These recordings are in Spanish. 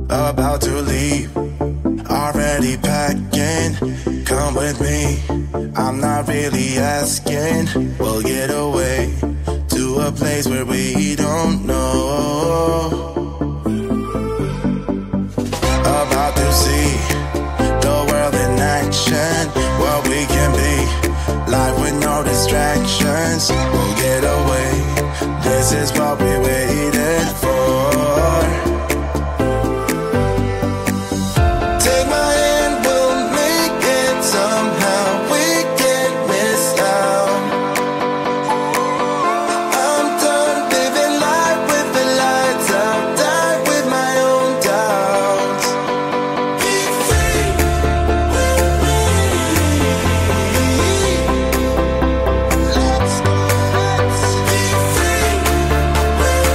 about to leave, already packing. Come with me, I'm not really asking. We'll get away to a place where we don't know. About to see the world in action, what we can be, life with no distractions. We'll get away, this is what we waited for. Take my hand, we'll make it somehow. We can't miss out. I'm done living life with the lights out, die with my own doubts. Be free with me. Let's go, let's be free with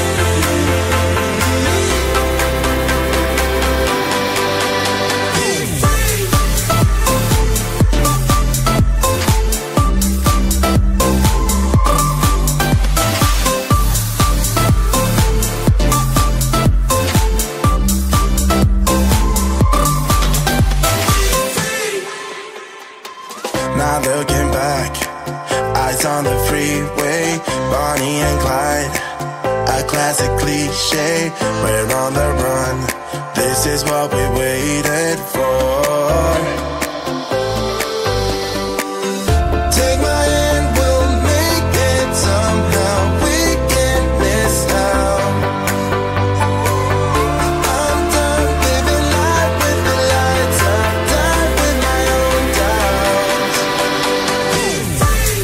Not looking back, eyes on the freeway, Bonnie and Clyde, a classic cliche. We're on the run, this is what we waited for. Take my hand, we'll make it somehow. We can't miss out. I'm done living life with the lights out, die with my own doubts. Be free.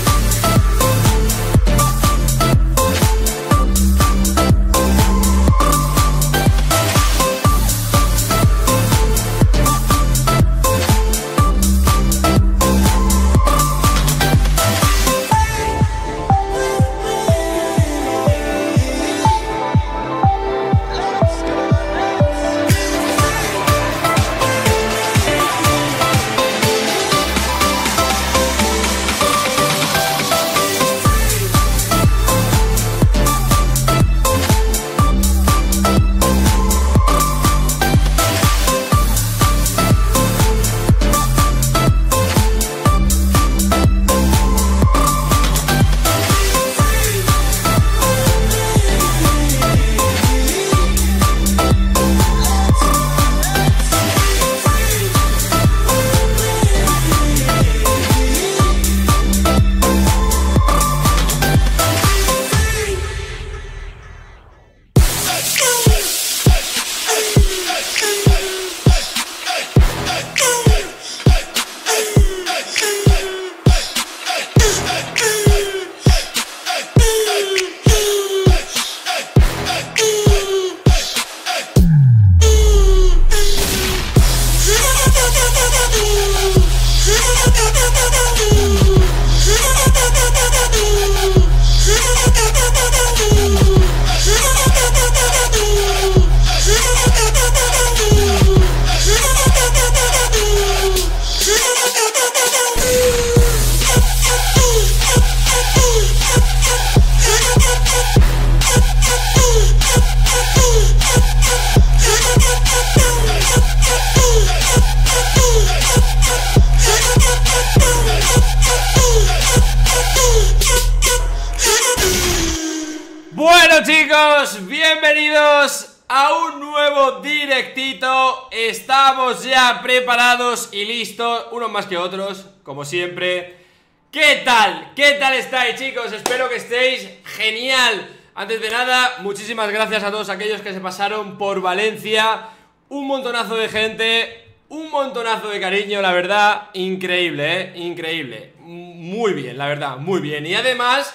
Bueno chicos, bienvenidos a un nuevo directito. Estamos ya preparados y listos, unos más que otros, como siempre. ¿Qué tal? ¿Qué tal estáis chicos? Espero que estéis genial. Antes de nada, muchísimas gracias a todos aquellos que se pasaron por Valencia. Un montonazo de gente, un montonazo de cariño, la verdad, increíble, increíble. Muy bien, la verdad, muy bien. Y además,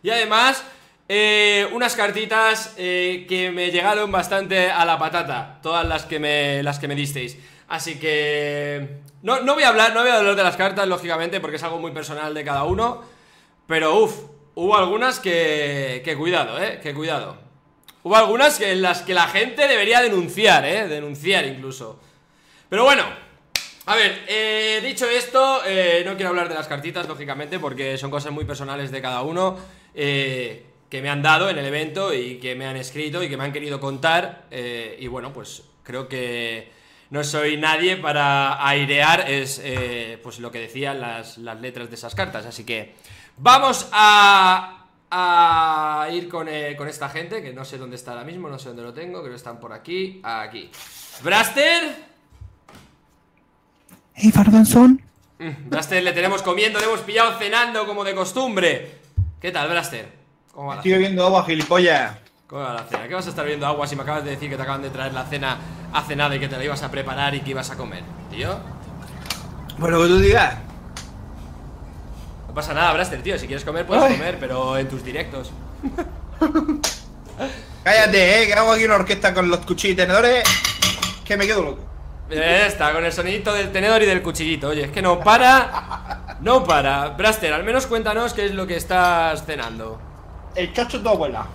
unas cartitas que me llegaron bastante a la patata, todas las que me disteis. Así que no voy a hablar de las cartas, lógicamente, porque es algo muy personal de cada uno. Pero hubo algunas que cuidado, que cuidado. Hubo algunas en las que la gente debería denunciar, denunciar incluso. Pero bueno, a ver, dicho esto, no quiero hablar de las cartitas, lógicamente, porque son cosas muy personales de cada uno, que me han dado en el evento y que me han escrito y que me han querido contar, y bueno, pues creo que no soy nadie para airear pues lo que decían las letras de esas cartas. Así que vamos a ir con esta gente, que no sé dónde está ahora mismo, no sé dónde lo tengo, creo que están por aquí. Aquí. Braster. Hey, Fardonson. Braster le tenemos comiendo, le hemos pillado cenando como de costumbre. ¿Qué tal, Braster? ¿Cómo va la Estoy bebiendo agua, gilipollas. ¿Cómo va la cena? ¿Qué vas a estar bebiendo agua si me acabas de decir que te acaban de traer la cena cenada y que te la ibas a preparar y que ibas a comer, tío? Bueno, que tú digas. No pasa nada, Braster, tío. Si quieres comer, puedes comer, pero en tus directos. Cállate, que hago aquí una orquesta con los cuchillos y tenedores. Que me quedo loco. Está, con el sonidito del tenedor y del cuchillito. Oye, es que no para. No para. Braster, al menos cuéntanos qué es lo que estás cenando. El chocho de tu abuela.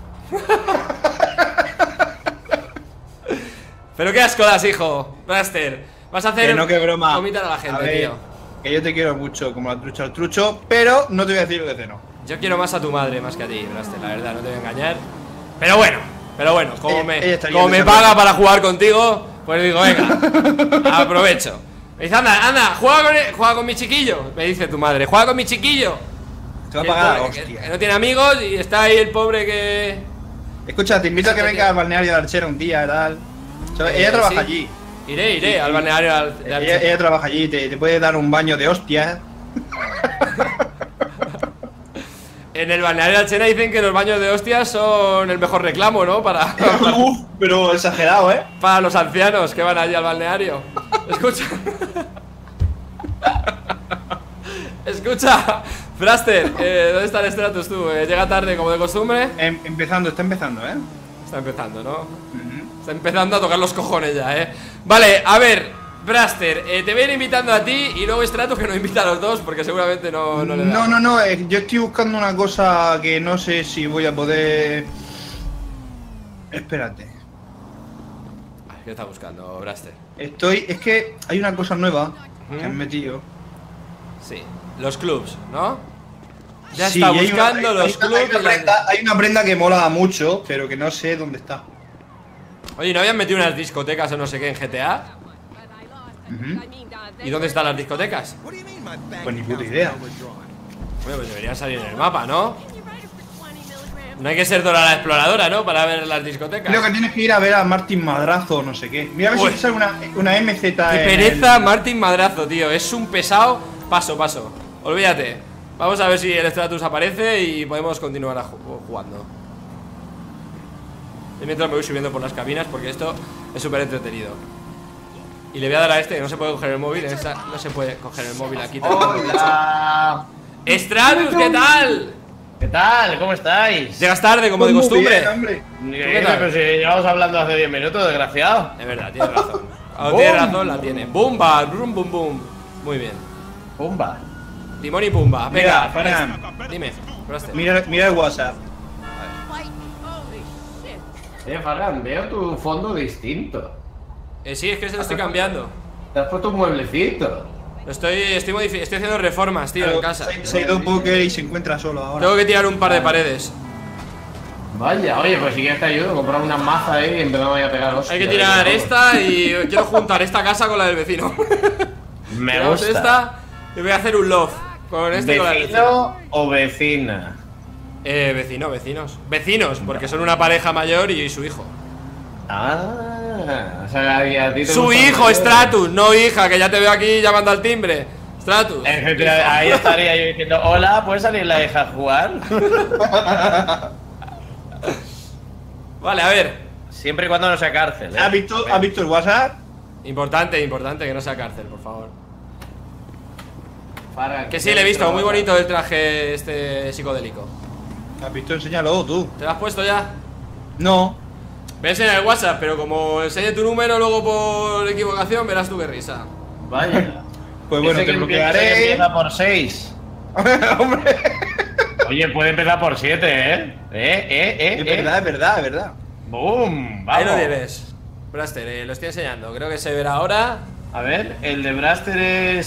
Pero qué asco das, hijo. Braster, vas a hacer. Que no, que broma. Vomitar a la gente, A ver, tío. Que yo te quiero mucho, como la trucha al trucho, pero no te voy a decir lo que ceno. Yo quiero más a tu madre más que a ti, Braster, la verdad, no te voy a engañar. Pero bueno, como ella está me yendo paga para jugar contigo, pues digo, venga, aprovecho. Me dice, anda, juega con mi chiquillo. Me dice tu madre, juega con mi chiquillo. Te va a pagar la Que hostia. no tiene amigos y está ahí el pobre que... Escucha, te invito a que vengas al balneario de Archera un día, tal. Ella trabaja sí. allí. Iré al balneario de Archera. Ella trabaja allí, te puede dar un baño de hostias. En el balneario de Archena dicen que los baños de hostias son el mejor reclamo, ¿no? Pero exagerado, ¿eh? Para los ancianos que van allí al balneario. Escucha. Escucha, Braster, ¿dónde está el Stratus tú? ¿Llega tarde como de costumbre? Está empezando, ¿eh? Está empezando, ¿no? Está empezando a tocar los cojones ya, ¿eh? Vale, a ver, Braster, te voy a ir invitando a ti y luego Stratus que nos invita a los dos porque seguramente no le da. No, yo estoy buscando una cosa que no sé si voy a poder... Espérate. ¿Qué está buscando, Braster? Es que hay una cosa nueva que han metido. Sí, los clubs, ¿no? Ya Sí, está hay buscando los clubs. hay una prenda que mola mucho, pero que no sé dónde está. Oye, ¿no habían metido unas discotecas o no sé qué en GTA? ¿Y dónde están las discotecas? Pues ni puta idea. Bueno, pues deberían salir en el mapa, ¿no? No hay que ser Dora la exploradora, ¿no? Para ver las discotecas. Creo que tienes que ir a ver a Martín Madrazo o no sé qué. Mira a ver si Uy. te sale una MZ. Qué pereza Martín Madrazo, tío. Es un pesado. Paso. Olvídate. Vamos a ver si el Stratus aparece y podemos continuar jugando. Y mientras me voy subiendo por las cabinas porque esto es súper entretenido. Y le voy a dar a este que no se puede coger el móvil. No se puede coger el móvil aquí. ¡Hola! ¡Stratus, ¿qué tal! ¿Qué tal? ¿Cómo estáis? Llegas tarde, como de Muy costumbre. bien, hombre. ¿Qué tal? Pero si llevamos hablando hace 10 minutos, desgraciado. Es verdad, tienes razón. Cuando tienes razón, la tiene. ¡Bumba! ¡Brum, bum, bum! Muy bien. Pumba. Timón y pumba. Venga, Mira, Fran, dime. Braster. mira el WhatsApp. Fargan, veo tu fondo distinto. Sí, es que se lo estoy cambiando. Te has puesto un mueblecito. Estoy haciendo reformas, tío, en casa. Se ha ido un póker y se encuentra solo ahora. Tengo que tirar un par de paredes. Vaya, oye, pues si quieres te ayudo, comprar una maza ahí y empezamos a pegar hostias. Hay que tirar esta y quiero juntar esta casa con la del vecino. Me Tiramos gusta. esta y voy a hacer un loft con este y con la del vecino. ¿Vecino o vecina? Vecinos. Vecinos, porque son una pareja mayor y su hijo. Ah, o sea, a ti te Su gusta hijo, mucho. Stratus, no hija, que ya te veo aquí llamando al timbre. Stratus. Efectivamente, ahí estaría yo diciendo, hola, ¿puedes salir la hija a jugar? Vale, a ver. Siempre y cuando no sea cárcel, ¿eh? ¿Has visto el WhatsApp? Importante que no sea cárcel, por favor. Fargan, Que sí, le he visto, muy bonito el traje este psicodélico. ¿Has visto? Enséñalo tú. ¿Te lo has puesto ya? No. Voy a enseñar el WhatsApp, pero como enseñe tu número luego por equivocación, verás tú qué risa. Vaya. Pues bueno, Ese te que bloquearé. empieza por 6. Hombre. Oye, puede empezar por 7, ¿eh? Es verdad. ¡Boom! ¡Vamos! Ahí lo tienes. Braster, lo estoy enseñando, creo que se verá ahora. A ver, el de Braster es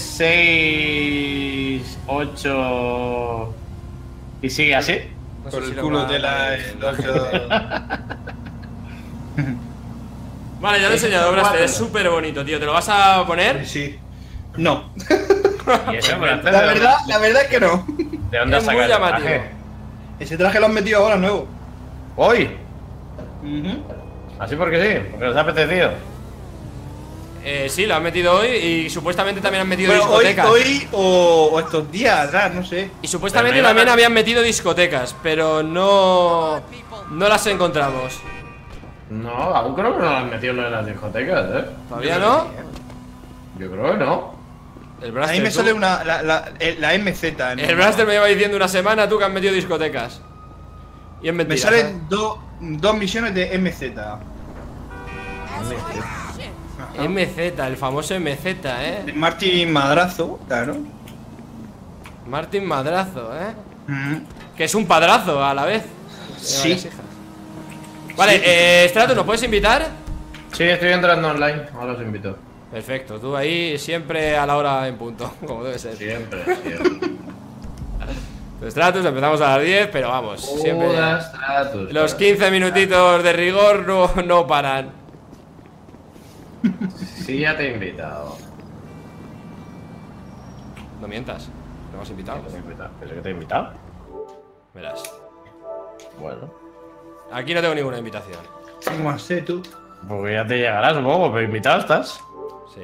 6, 8... ¿Y sigue así? No sé Por si el lo culo va- de la. Vale, ya lo he enseñado, Braster. Es súper bonito, tío. ¿Te lo vas a poner? Sí. No. ¿Y eso, Braster? La verdad es que no. ¿De dónde has Es muy sacado el llamativo. traje? Ese traje lo han metido ahora nuevo. ¿Hoy? ¿Así porque sí? ¿Porque les ha apetecido? Sí, lo han metido hoy y supuestamente también han metido Bueno, discotecas. hoy o estos días atrás, no sé. Y supuestamente Pero no también iban a- habían metido discotecas, pero no las encontramos. No, aún creo que no lo han metido en lo de las discotecas, ¿eh? ¿Todavía no? Yo creo que no. El A Braster, mí me tú. sale la MZ. en El Braster me lleva diciendo una semana tú que han metido discotecas. Y es Me mentira. salen dos misiones de MZ. MZ, el famoso MZ, De Martín Madrazo, claro. Martín Madrazo, que es un padrazo a la vez. Tiene Sí. varias hijas. Vale, Stratus, ¿nos puedes invitar? Sí, estoy entrando online. Ahora os invito. Perfecto, tú ahí siempre a la hora en punto, como debe ser. Siempre, siempre. Stratus, empezamos a las 10, pero vamos, siempre. Jodas, tratos. Los 15 minutitos de rigor no paran. Sí, ya te he invitado. No mientas, no me has invitado. ¿Te he invitado? ¿Pero que te he invitado? Verás. Bueno. Aquí no tengo ninguna invitación. ¿Cómo hacer tú? Porque ya te llegará, supongo, pero invitado estás. Sí.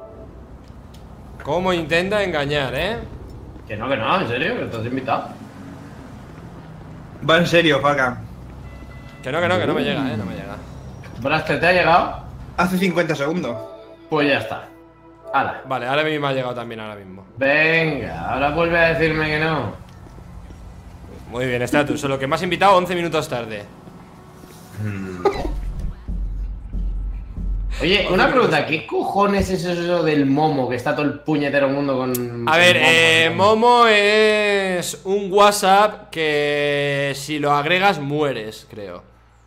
¿Cómo intenta engañar, Que no, en serio, que estás invitado. Va en serio, Falcon. Que no me llega, no me llega. Braster, ¿te ha llegado? Hace 50 segundos. Pues ya está. Hala. Vale, ahora mismo me ha llegado también ahora mismo. Venga, ahora vuelve a decirme que no. Muy bien, Stratus, solo que me has invitado 11 minutos tarde. Oye, una pregunta, ¿qué cojones es eso del Momo? Que está todo el puñetero mundo con... A ver, Momo es un WhatsApp que si lo agregas mueres, creo.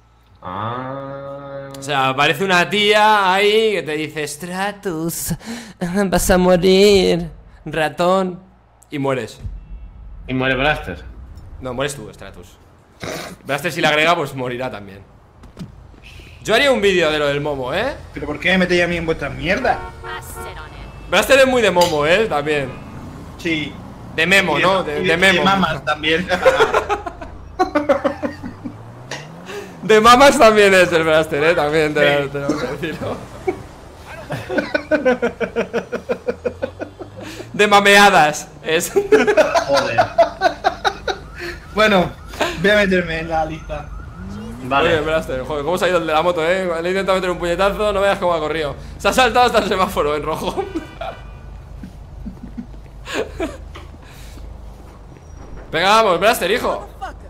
Ah... O sea, aparece una tía ahí que te dice Stratus, vas a morir, ratón, y mueres. Y muere Braster. No, mueres tú, Stratus. Braster si la agrega, pues morirá también. Yo haría un vídeo de lo del Momo, ¿Pero por qué me metéis a mí en vuestras mierdas? Braster es muy de Momo, también. Sí. De Memo, ¿no? De Memo. De mamas también. De mamas también es el Braster, también tenemos que decirlo. De mameadas es. Joder. Bueno, voy a meterme en la lista. Vale. Oye, Braster, joder, ¿cómo se ha ido el de la moto, Le he intentado meter un puñetazo, no veas cómo ha corrido. Se ha saltado hasta el semáforo en rojo. Venga, vamos, Braster, hijo.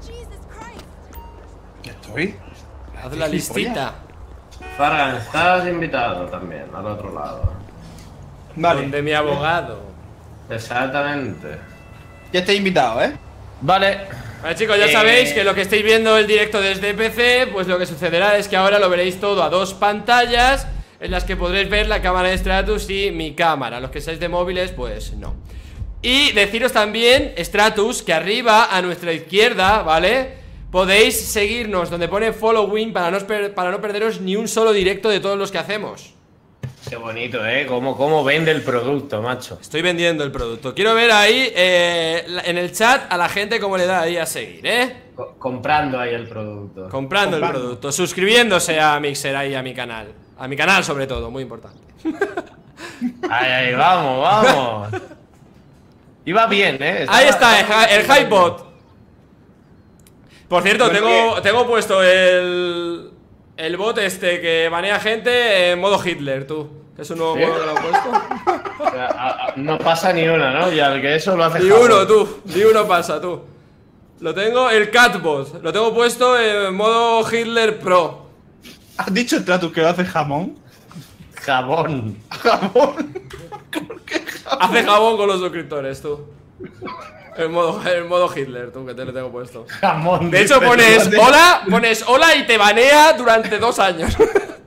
¿Ya estoy? Haz la listita. Fargan, estás invitado también, al otro lado. Vale. Donde mi abogado. Exactamente. Ya estáis invitado, Vale. Vale, chicos, ya sabéis que lo que estáis viendo el directo desde PC, pues lo que sucederá es que ahora lo veréis todo a dos pantallas en las que podréis ver la cámara de Stratus y mi cámara. Los que seáis de móviles, pues no. Y deciros también, Stratus, que arriba a nuestra izquierda, ¿vale? Podéis seguirnos donde pone following para no perderos ni un solo directo de todos los que hacemos. Qué bonito, cómo vende el producto, macho. Estoy vendiendo el producto. Quiero ver ahí en el chat a la gente cómo le da ahí a seguir, Comprando ahí el producto. Comprando el producto, suscribiéndose a Mixer ahí a mi canal. A mi canal sobre todo, muy importante. Ahí, vamos. Iba bien, Ahí está, el Hypebot. Por cierto, tengo puesto el bot este que banea gente en modo Hitler, tú. Es un nuevo ¿Sí? modo que lo he puesto. O sea, no pasa ni una, ¿no? Y al que eso lo hace Ni jabón. uno, tú. Ni uno pasa, tú. Lo tengo, el Catbot. Lo tengo puesto en modo Hitler Pro. ¿Has dicho Stratus que lo hace jamón? Jabón. ¿Jamón? Hace jabón con los suscriptores, tú. El modo Hitler, tú, que te lo tengo puesto. Jamón. De hecho, pones hola y te banea durante 2 años.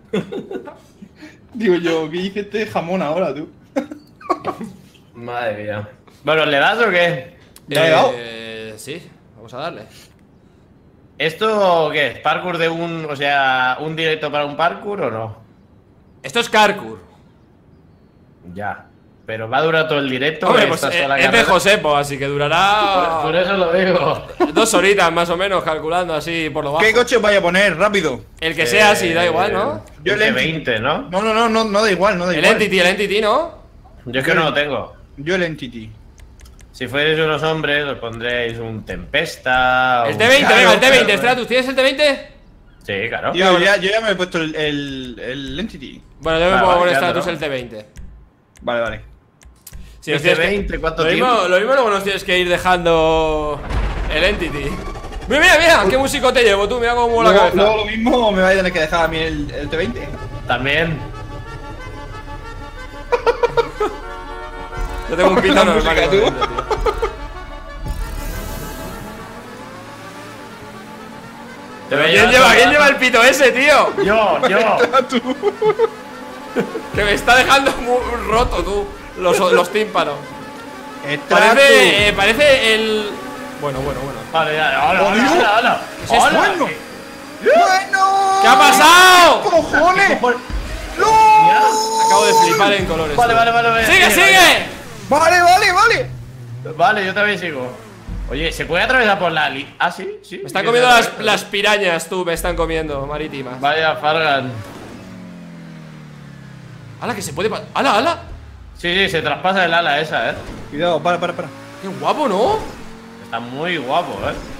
Digo yo, ¿qué dice este jamón ahora, tú? Madre mía. Bueno, ¿le das o qué? ¿Ya le he dado? Sí, vamos a darle. ¿Esto qué es? ¿Parkour de un... o sea, un directo para un parkour o no? Esto es Carcour. Ya. Pero va a durar todo el directo. Hombre, pues esta sola es de carrera? Josepo, así que durará Por eso lo digo. 2 horitas más o menos, calculando así por lo bajo. ¿Qué coche os vaya a poner? Rápido. El que sea, sí, da igual, ¿no? Yo el el Entity. 20, ¿no? No da igual, no da El igual. Entity, ¿no? Yo es que no lo tengo. Yo el Entity. Si fuerais unos hombres, os pondréis un Tempesta. El un- T20, Claro, venga, el T20, claro. Stratus, ¿tienes el T20? Sí, claro. Yo ya me he puesto el Entity. Bueno, yo me Vale, pongo vale, con claro, Stratus ¿no? el T20. Vale. Si nos ¿El tienes que- T20 cuánto lo mismo, tiempo? lo mismo luego nos tienes que ir dejando el Entity. Mira, qué músico te llevo tú, mira cómo muevo la Luego, cabeza. luego lo mismo me vais a tener que dejar a mí el T20. También. Yo tengo un pito La normal. música, que tú. corriente, tío. Pero ¿quién lleva el pito ese, tío? Yo. Que me está dejando muy roto, tú. Los tímpanos. Stratus. Parece el. Bueno. Vale, ya. Hola. ¿Qué es esto? Bueno. ¡Bueno! ¿Qué ha pasado? ¡Cojones! ¡No! Acabo de flipar en colores. Vale, tío. vale. ¡Sigue! Vale. Vale, yo también sigo. Oye, ¿se puede atravesar por la Ah, sí. Me están comiendo las pirañas, tú, me están comiendo, marítimas. Vaya, Fargan. ¡Hala, que se puede pasar! ¡Hala! Sí, se traspasa el ala esa, Cuidado, para. ¡Qué guapo, ¿no! Está muy guapo,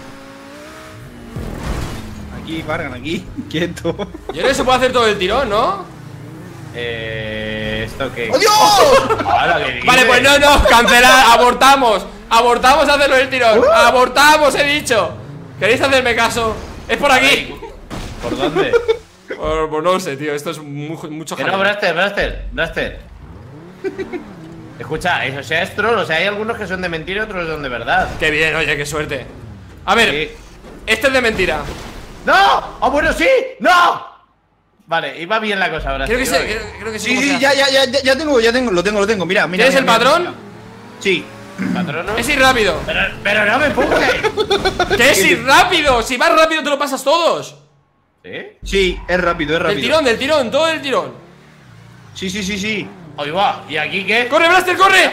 Aquí, Vargan, aquí. Quieto. Yo creo que se puede hacer todo el tirón, ¿no? ¿Esto qué? ¡Oh, Dios! Hala, ¿qué Vale, dices? pues no, cancelar, abortamos hacerlo el tirón, abortamos, he dicho. ¿Queréis hacerme caso? Es por aquí. ¿Por dónde? Pues no sé, tío, esto es mucho Que no, jaleo. Braster. Escucha, eso sea es troll, o sea, hay algunos que son de mentira y otros son de verdad. Qué bien, oye, qué suerte. A ver, Sí. este es de mentira. ¡No! ¡Oh, bueno, sí! ¡No! Vale, iba bien la cosa, Braster. Creo que iba sí, bien. creo que sí. Sí, ¿cómo se sí, hace? ya tengo, lo tengo. Mira. ¿Tienes el patrón? Sí. ¿Patrono? Es ir rápido. Pero no me empujes. ¿Qué es ir rápido? Si vas rápido te lo pasas todos. ¿Sí? Sí, es rápido. Del tirón, todo el tirón. Sí. Ahí va. ¿Y aquí qué? ¡Corre, Blaster, corre!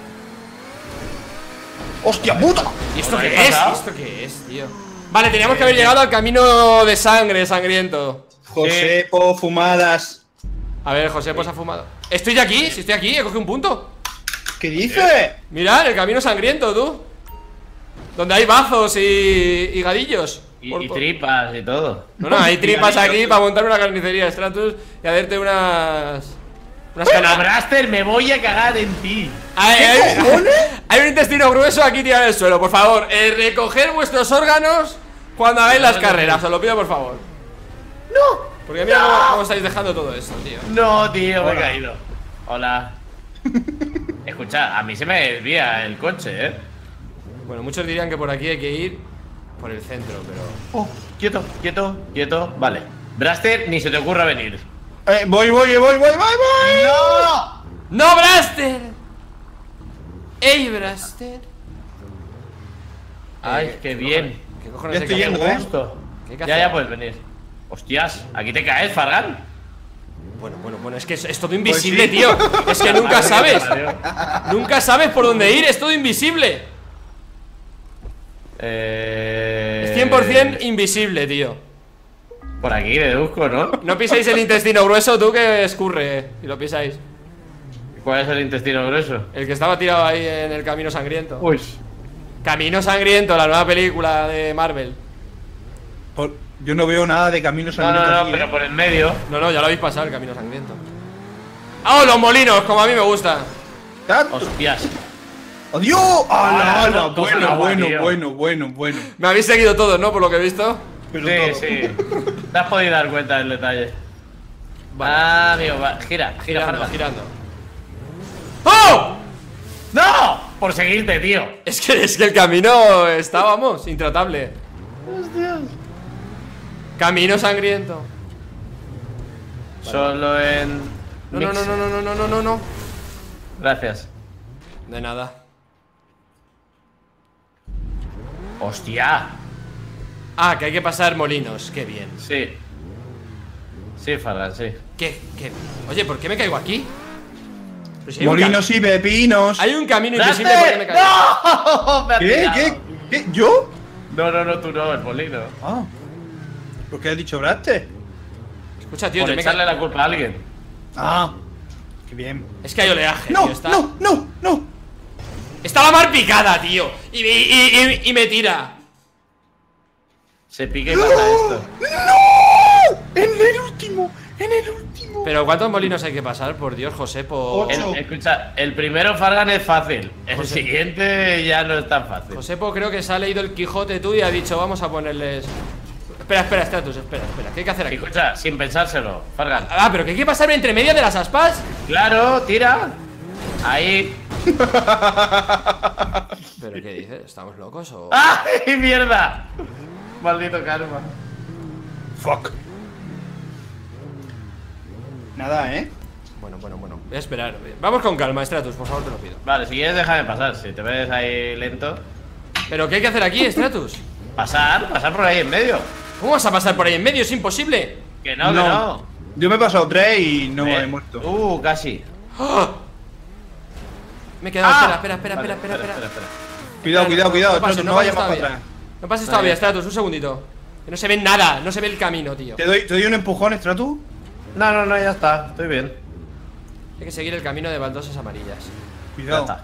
¡Hostia puta! ¿Y esto ¿Qué qué ha es? pasado? ¿Esto qué es, tío? Vale, teníamos que haber llegado al camino de sangre, sangriento. Josepo, fumadas. A ver, José, pues ha fumado. Estoy de aquí, si estoy aquí, he cogido un punto. ¿Qué dice? Mirad, el camino sangriento, tú. Donde hay bazos y gadillos. Y tripas y todo. No, hay tripas aquí para montar una carnicería, Stratus, y hacerte unas Pero, canas. Braster, me voy a cagar en ti. Hay un intestino grueso aquí tirado en el suelo, por favor. Recoger vuestros órganos cuando hagáis las carreras, os lo pido por favor. ¡No! Porque mira cómo estáis dejando todo esto, tío. No, tío, me he caído. Hola. Escucha, a mí se me desvía el coche, Bueno, muchos dirían que por aquí hay que ir por el centro, pero... Oh, quieto. Vale. Braster, ni se te ocurra venir. Voy. ¡No! ¡No, Braster! ¡Ey, Braster! Ay, qué bien. ¿Qué cojones Ya hay estoy que hacer? yendo, Justo. ¿Qué hay que Ya hacer? puedes venir. Hostias, aquí te caes, Fargan. Bueno, es que es todo invisible, sí. tío. Es que nunca sabes. Adiós. Nunca sabes por dónde ir, es todo invisible. Es 100% invisible, tío. Por aquí deduzco, ¿no? No pisáis el intestino grueso, tú, que escurre. Y lo pisáis. ¿Cuál es el intestino grueso? El que estaba tirado ahí en el camino sangriento. Uy. Camino sangriento, la nueva película de Marvel. Yo no veo nada de caminos No, sangrientos aquí, pero por el medio. No, ya lo habéis pasado, el camino sangriento. ¡Oh, los molinos! Como a mí me gusta. Hostias. ¡Adiós! Ah, ¡Hala! no, cosa agua, tío. Bueno. Me habéis seguido todos, ¿no? Por lo que he visto. Pero Sí, todo. sí. Te has podido dar cuenta del detalle. Vale. Ah, amigo, va. Gira, Girando, Fargan. girando. ¡Oh! ¡No! Por seguirte, tío. Es que el camino está, vamos, intratable. Camino sangriento. Solo en. No. Gracias. De nada. Hostia. Ah, que hay que pasar molinos, qué bien. Sí. Sí, Fargan, sí. ¿Qué? Oye, ¿por qué me caigo aquí? Pero si hay un Molinos y pepinos. Hay un camino invisible por qué me caigo. ¡No! Me ha tirado. ¿Qué? ¿Yo? No, tú no, el molino. Ah. ¿Por qué has dicho Braster? Escucha, tío, Por yo me echarle caigo. la culpa a alguien. Ah. Qué bien. Es que hay oleaje, No, tío. Está... no. Está la mar picada, tío. Y me tira. Se pica y pasa esto. ¡No! En el último. Pero ¿cuántos molinos hay que pasar? Por Dios, José, por... Ocho. Escucha, el primero Fargan es fácil. El José. siguiente ya no es tan fácil. Josepo creo que se ha leído el Quijote tú y ha dicho, vamos a ponerles... Espera, Stratus, espera. ¿Qué hay que hacer aquí? Escucha, sin pensárselo, Fargan. Ah, pero que hay que pasar entre medio de las aspas. Claro, tira. Ahí. ¿Pero qué dices? ¿Estamos locos o...? ¡Ay, mierda! Maldito karma. Fuck. Nada, ¿eh? Bueno. Voy a esperar. Vamos con calma, Stratus, por favor, te lo pido. Vale, si quieres déjame pasar. Si te ves ahí lento. ¿Pero qué hay que hacer aquí, Stratus? Pasar por ahí en medio. ¿Cómo vas a pasar por ahí en medio? Es imposible. Que no. Yo me he pasado 3 y no Ven. he muerto. Casi. ¡Ah! Me he quedado... Ah. Espera. Vale, espera. Cuidado, No pases, Stratus, no vayas más para todavía. atrás. No pases Vale. todavía, Stratus, un segundito. Que no se ve nada, no se ve el camino, tío. ¿Te doy un empujón, Stratus? No, ya está. Estoy bien. Hay que seguir el camino de baldosas amarillas. Ya Cuidado. está.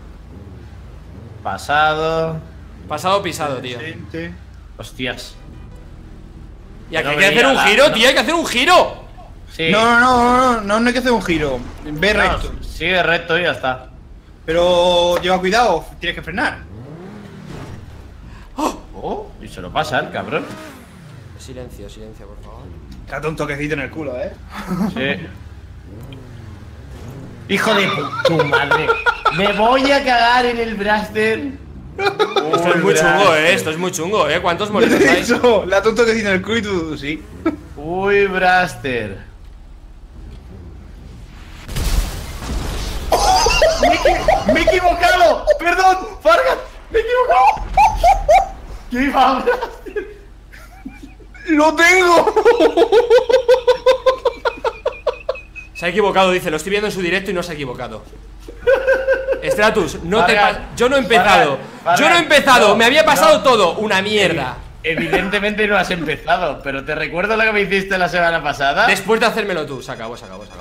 Pasado. Pasado pisado, tío. Gente. Hostias. Y aquí No hay que hacer veía un la- giro, no. tío, hay que hacer un giro. Sí. No hay que hacer un giro. Ve No, recto. sigue recto y ya está. Pero lleva cuidado, tienes que frenar. Y se lo pasa el cabrón. Silencio, por favor. Date un toquecito en el culo, Sí. Hijo de tu madre. Me voy a cagar en el Braster. Esto es muy chungo, esto es muy chungo, ¿Cuántos molinos hay? Eso, le date un toquecito en el culo y tú sí. Uy, Braster. Me he equivocado. Perdón, Fargan. Me he equivocado. ¿Qué iba a Braster? ¡Lo tengo! Se ha equivocado, dice, lo estoy viendo en su directo y no se ha equivocado. Stratus, no te Fargan, yo no he empezado. Fargan, Yo no he empezado, no, me había pasado no. todo, una mierda. Evidentemente no has empezado, pero te recuerdo lo que me hiciste la semana pasada. Después de hacérmelo tú, se acabó.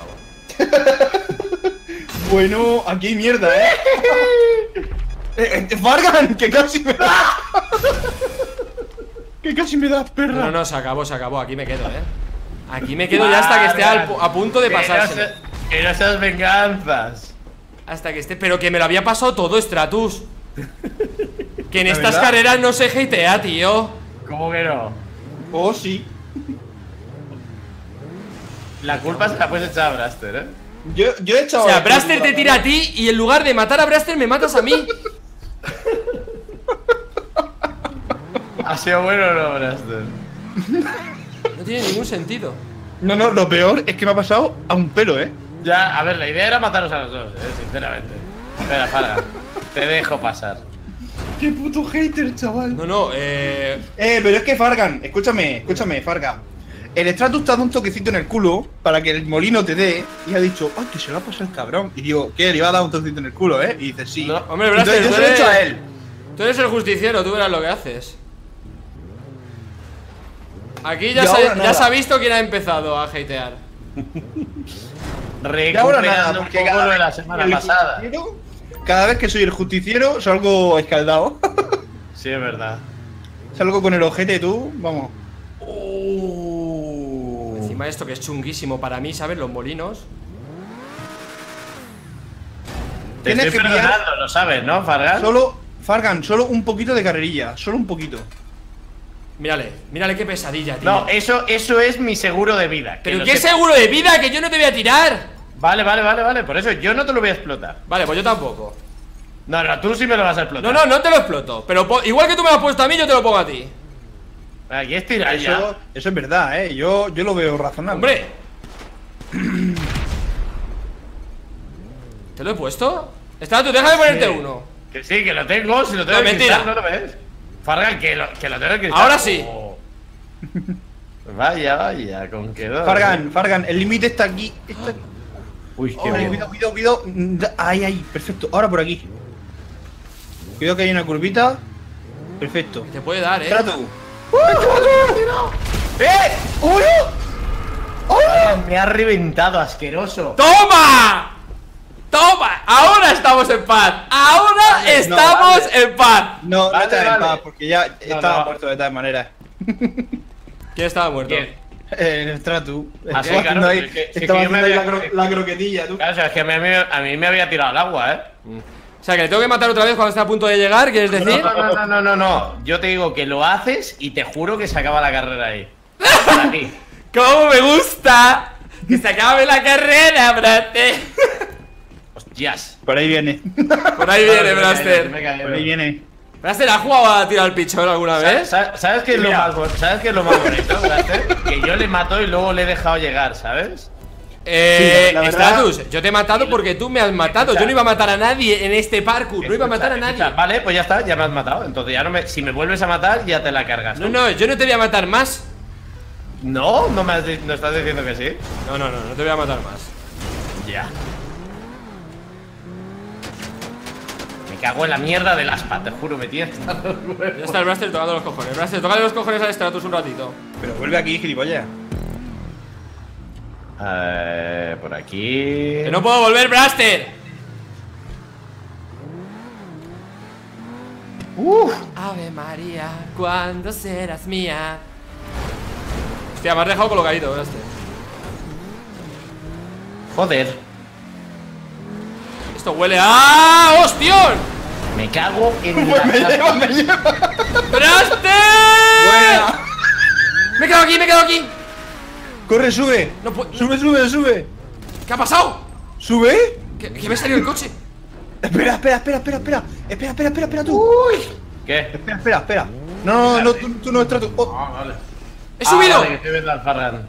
Bueno, aquí hay mierda, Fargan, que casi me da. Que casi me das, perra. No, se acabó, aquí me quedo, Aquí me quedo ya hasta que esté a punto de pasárselo. Que no seas venganzas. Hasta que esté, pero que me lo había pasado todo, Stratus. Que en ¿La estas verdad? carreras no se hatea, tío. ¿Cómo que no? Oh, sí. La culpa se la puedes echar a Braster, Yo he echado. O sea, Braster te tira a ti y en lugar de matar a Braster me matas a mí. ¿Ha sido bueno o no, Braster? No tiene ningún sentido. No, lo peor es que me ha pasado a un pelo, Ya, a ver, la idea era mataros a los dos, sinceramente. Espera, Fargan. Te dejo pasar. Qué puto hater, chaval. No, Pero es que Fargan, escúchame, Fargan. El Stratus te ha dado un toquecito en el culo para que el molino te dé y ha dicho, ay, que se lo ha pasado el cabrón. Y digo, ¿qué? Le iba a dar un toquecito en el culo, Y dice, sí. No, hombre, Braster, Entonces, yo tú se lo he eres- hecho a él. tú eres el justiciero, tú verás lo que haces. Aquí ya, Y ahora ya nada. se ha visto quién ha empezado a hatear. Y ahora nada, Recuperando un porque poco lo de la semana el pasada. justiciero, cada vez que soy el justiciero salgo escaldado. Sí, es verdad. Salgo con el ojete, tú, vamos. Encima esto que es chunguísimo para mí, ¿sabes? Los molinos. Te Tienes estoy que pillar- perdonando, lo sabes, ¿no, Fargan? Fargan, solo un poquito de carrerilla, solo un poquito. Mírale qué pesadilla, tío. No, eso es mi seguro de vida. que Pero lo qué sepas. seguro de vida, que yo no te voy a tirar. Vale, por eso yo no te lo voy a explotar. Vale, pues yo tampoco. No, tú sí me lo vas a explotar. No te lo exploto. Pero igual que tú me lo has puesto a mí, yo te lo pongo a ti. Aquí es tirar ya. Eso es verdad, yo lo veo razonable. Hombre. ¿Te lo he puesto? Tú deja de ponerte uno. Que sí, que lo tengo, si lo tengo No, en mentira. cristal, ¿no lo ves? Fargan, que lo tengo en cristal. Ahora sí. Oh. Vaya, vaya, con que dos. Fargan, el límite está aquí. Está aquí. Uy, qué Vale, bien. cuidado. Ahí, perfecto. Ahora por aquí. Cuidado que hay una curvita. Perfecto. Te puede dar, Trato. ¡Uno! Me ha reventado, asqueroso. ¡Toma! ¡Toma! Ahora estamos en paz. Ahora Vale, no, estamos vale. en paz. No Vale, está en vale. paz, porque ya estaba no. muerto de todas maneras. ¿Quién estaba muerto? ¿Quién? El Stratu. Ah, sí, Estaba claro, haciendo ahí, es que estaba yo me haciendo ahí había- la croquetilla, tú. Claro, o sea, es que a mí me había tirado al agua, ¿eh? O sea, que le tengo que matar otra vez cuando esté a punto de llegar, ¿quieres decir? No. Yo te digo que lo haces y te juro que se acaba la carrera ahí. Para ti. ¡Cómo me gusta! Que se acabe la carrera, brate. Hostias. Por ahí viene. Por ahí viene, Braster. Por ahí viene. Braster, ¿has jugado a tirar al pichón alguna vez? ¿Sabes qué es lo Mira. ¿Sabes qué es lo más bonito, Blaster? Que yo le mato y luego le he dejado llegar, ¿sabes? Sí, la verdad- Stratus, yo te he matado porque tú me has matado. Yo no iba a matar a nadie en este parkour. No iba a matar a nadie. Vale, pues ya está, ya me has matado. Entonces ya no me. Si me vuelves a matar, ya te la cargas. No, no, yo no te voy a matar más. No, no estás diciendo que sí. No te voy a matar más. Ya. Me cago en la mierda del aspa, te juro, me tienes hasta los huevos. Ya está el Braster tocando los cojones. Braster, tócale los cojones al Stratus un ratito. Pero vuelve aquí, gilipollas. Por aquí. ¡Que no puedo volver, Braster! Ave María, ¿cuándo serás mía? Hostia, me has dejado colocadito, Braster. Joder, Esto huele a... ¡Hostión! me cago en la. Me lleva. ¡Braster! Buena. Me he quedado aquí. Corre, sube. No puedo... Sube. ¿Qué ha pasado? ¿Sube? ¿Que me ha salido el coche? Espera tú. ¿Qué? Espera. No, tú no, Stratu. Oh. Vale. ¡He subido! Vale, que estoy viendo al Fargan.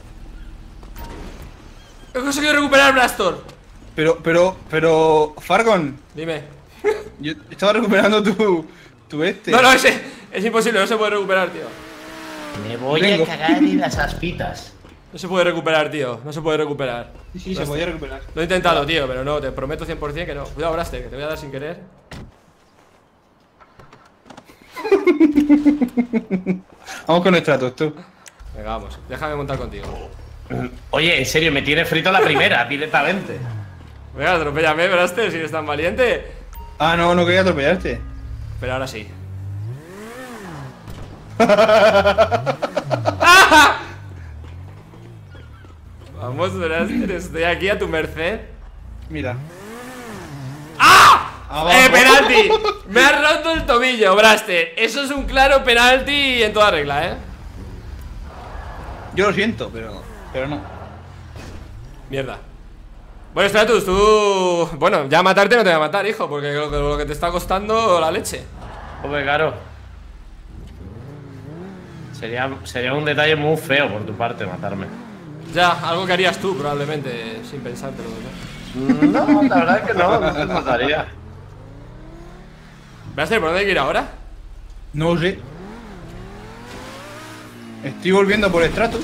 He conseguido recuperar el Blastor. Pero, Fargon, Dime. yo estaba recuperando tu este. No, ese es imposible, no se puede recuperar, tío. Me voy Vengo. a cagar en las aspitas. No se puede recuperar, tío. No se puede recuperar. Sí, se podía recuperar. Lo he intentado, tío, pero no, te prometo 100% que no. Cuidado, Braster, que te voy a dar sin querer. Vamos con Stratus, tú. Venga, vamos. Déjame montar contigo. Oye, en serio, me tiene frito la primera, directamente. Venga, atropéllame, Braster, si eres tan valiente. Ah, no quería atropellarte. Pero ahora sí. ¡Ah! Vamos, Braster, estoy aquí a tu merced. Mira. ¡Ah! Abajo. ¡Penalti! Me has roto el tobillo, Braster. Eso es un claro penalti en toda regla, ¿eh? Yo lo siento, pero no. Mierda. Bueno, Stratus, tú... Bueno, ya matarte no te voy a matar, hijo, porque lo que te está costando la leche. Hombre, claro. Sería un detalle muy feo por tu parte matarme. Ya, algo que harías tú, probablemente, sin pensártelo, ¿no? No, la verdad es que no te mataría. Braster, ¿por dónde hay que ir ahora? No lo sé. Estoy volviendo por Stratus.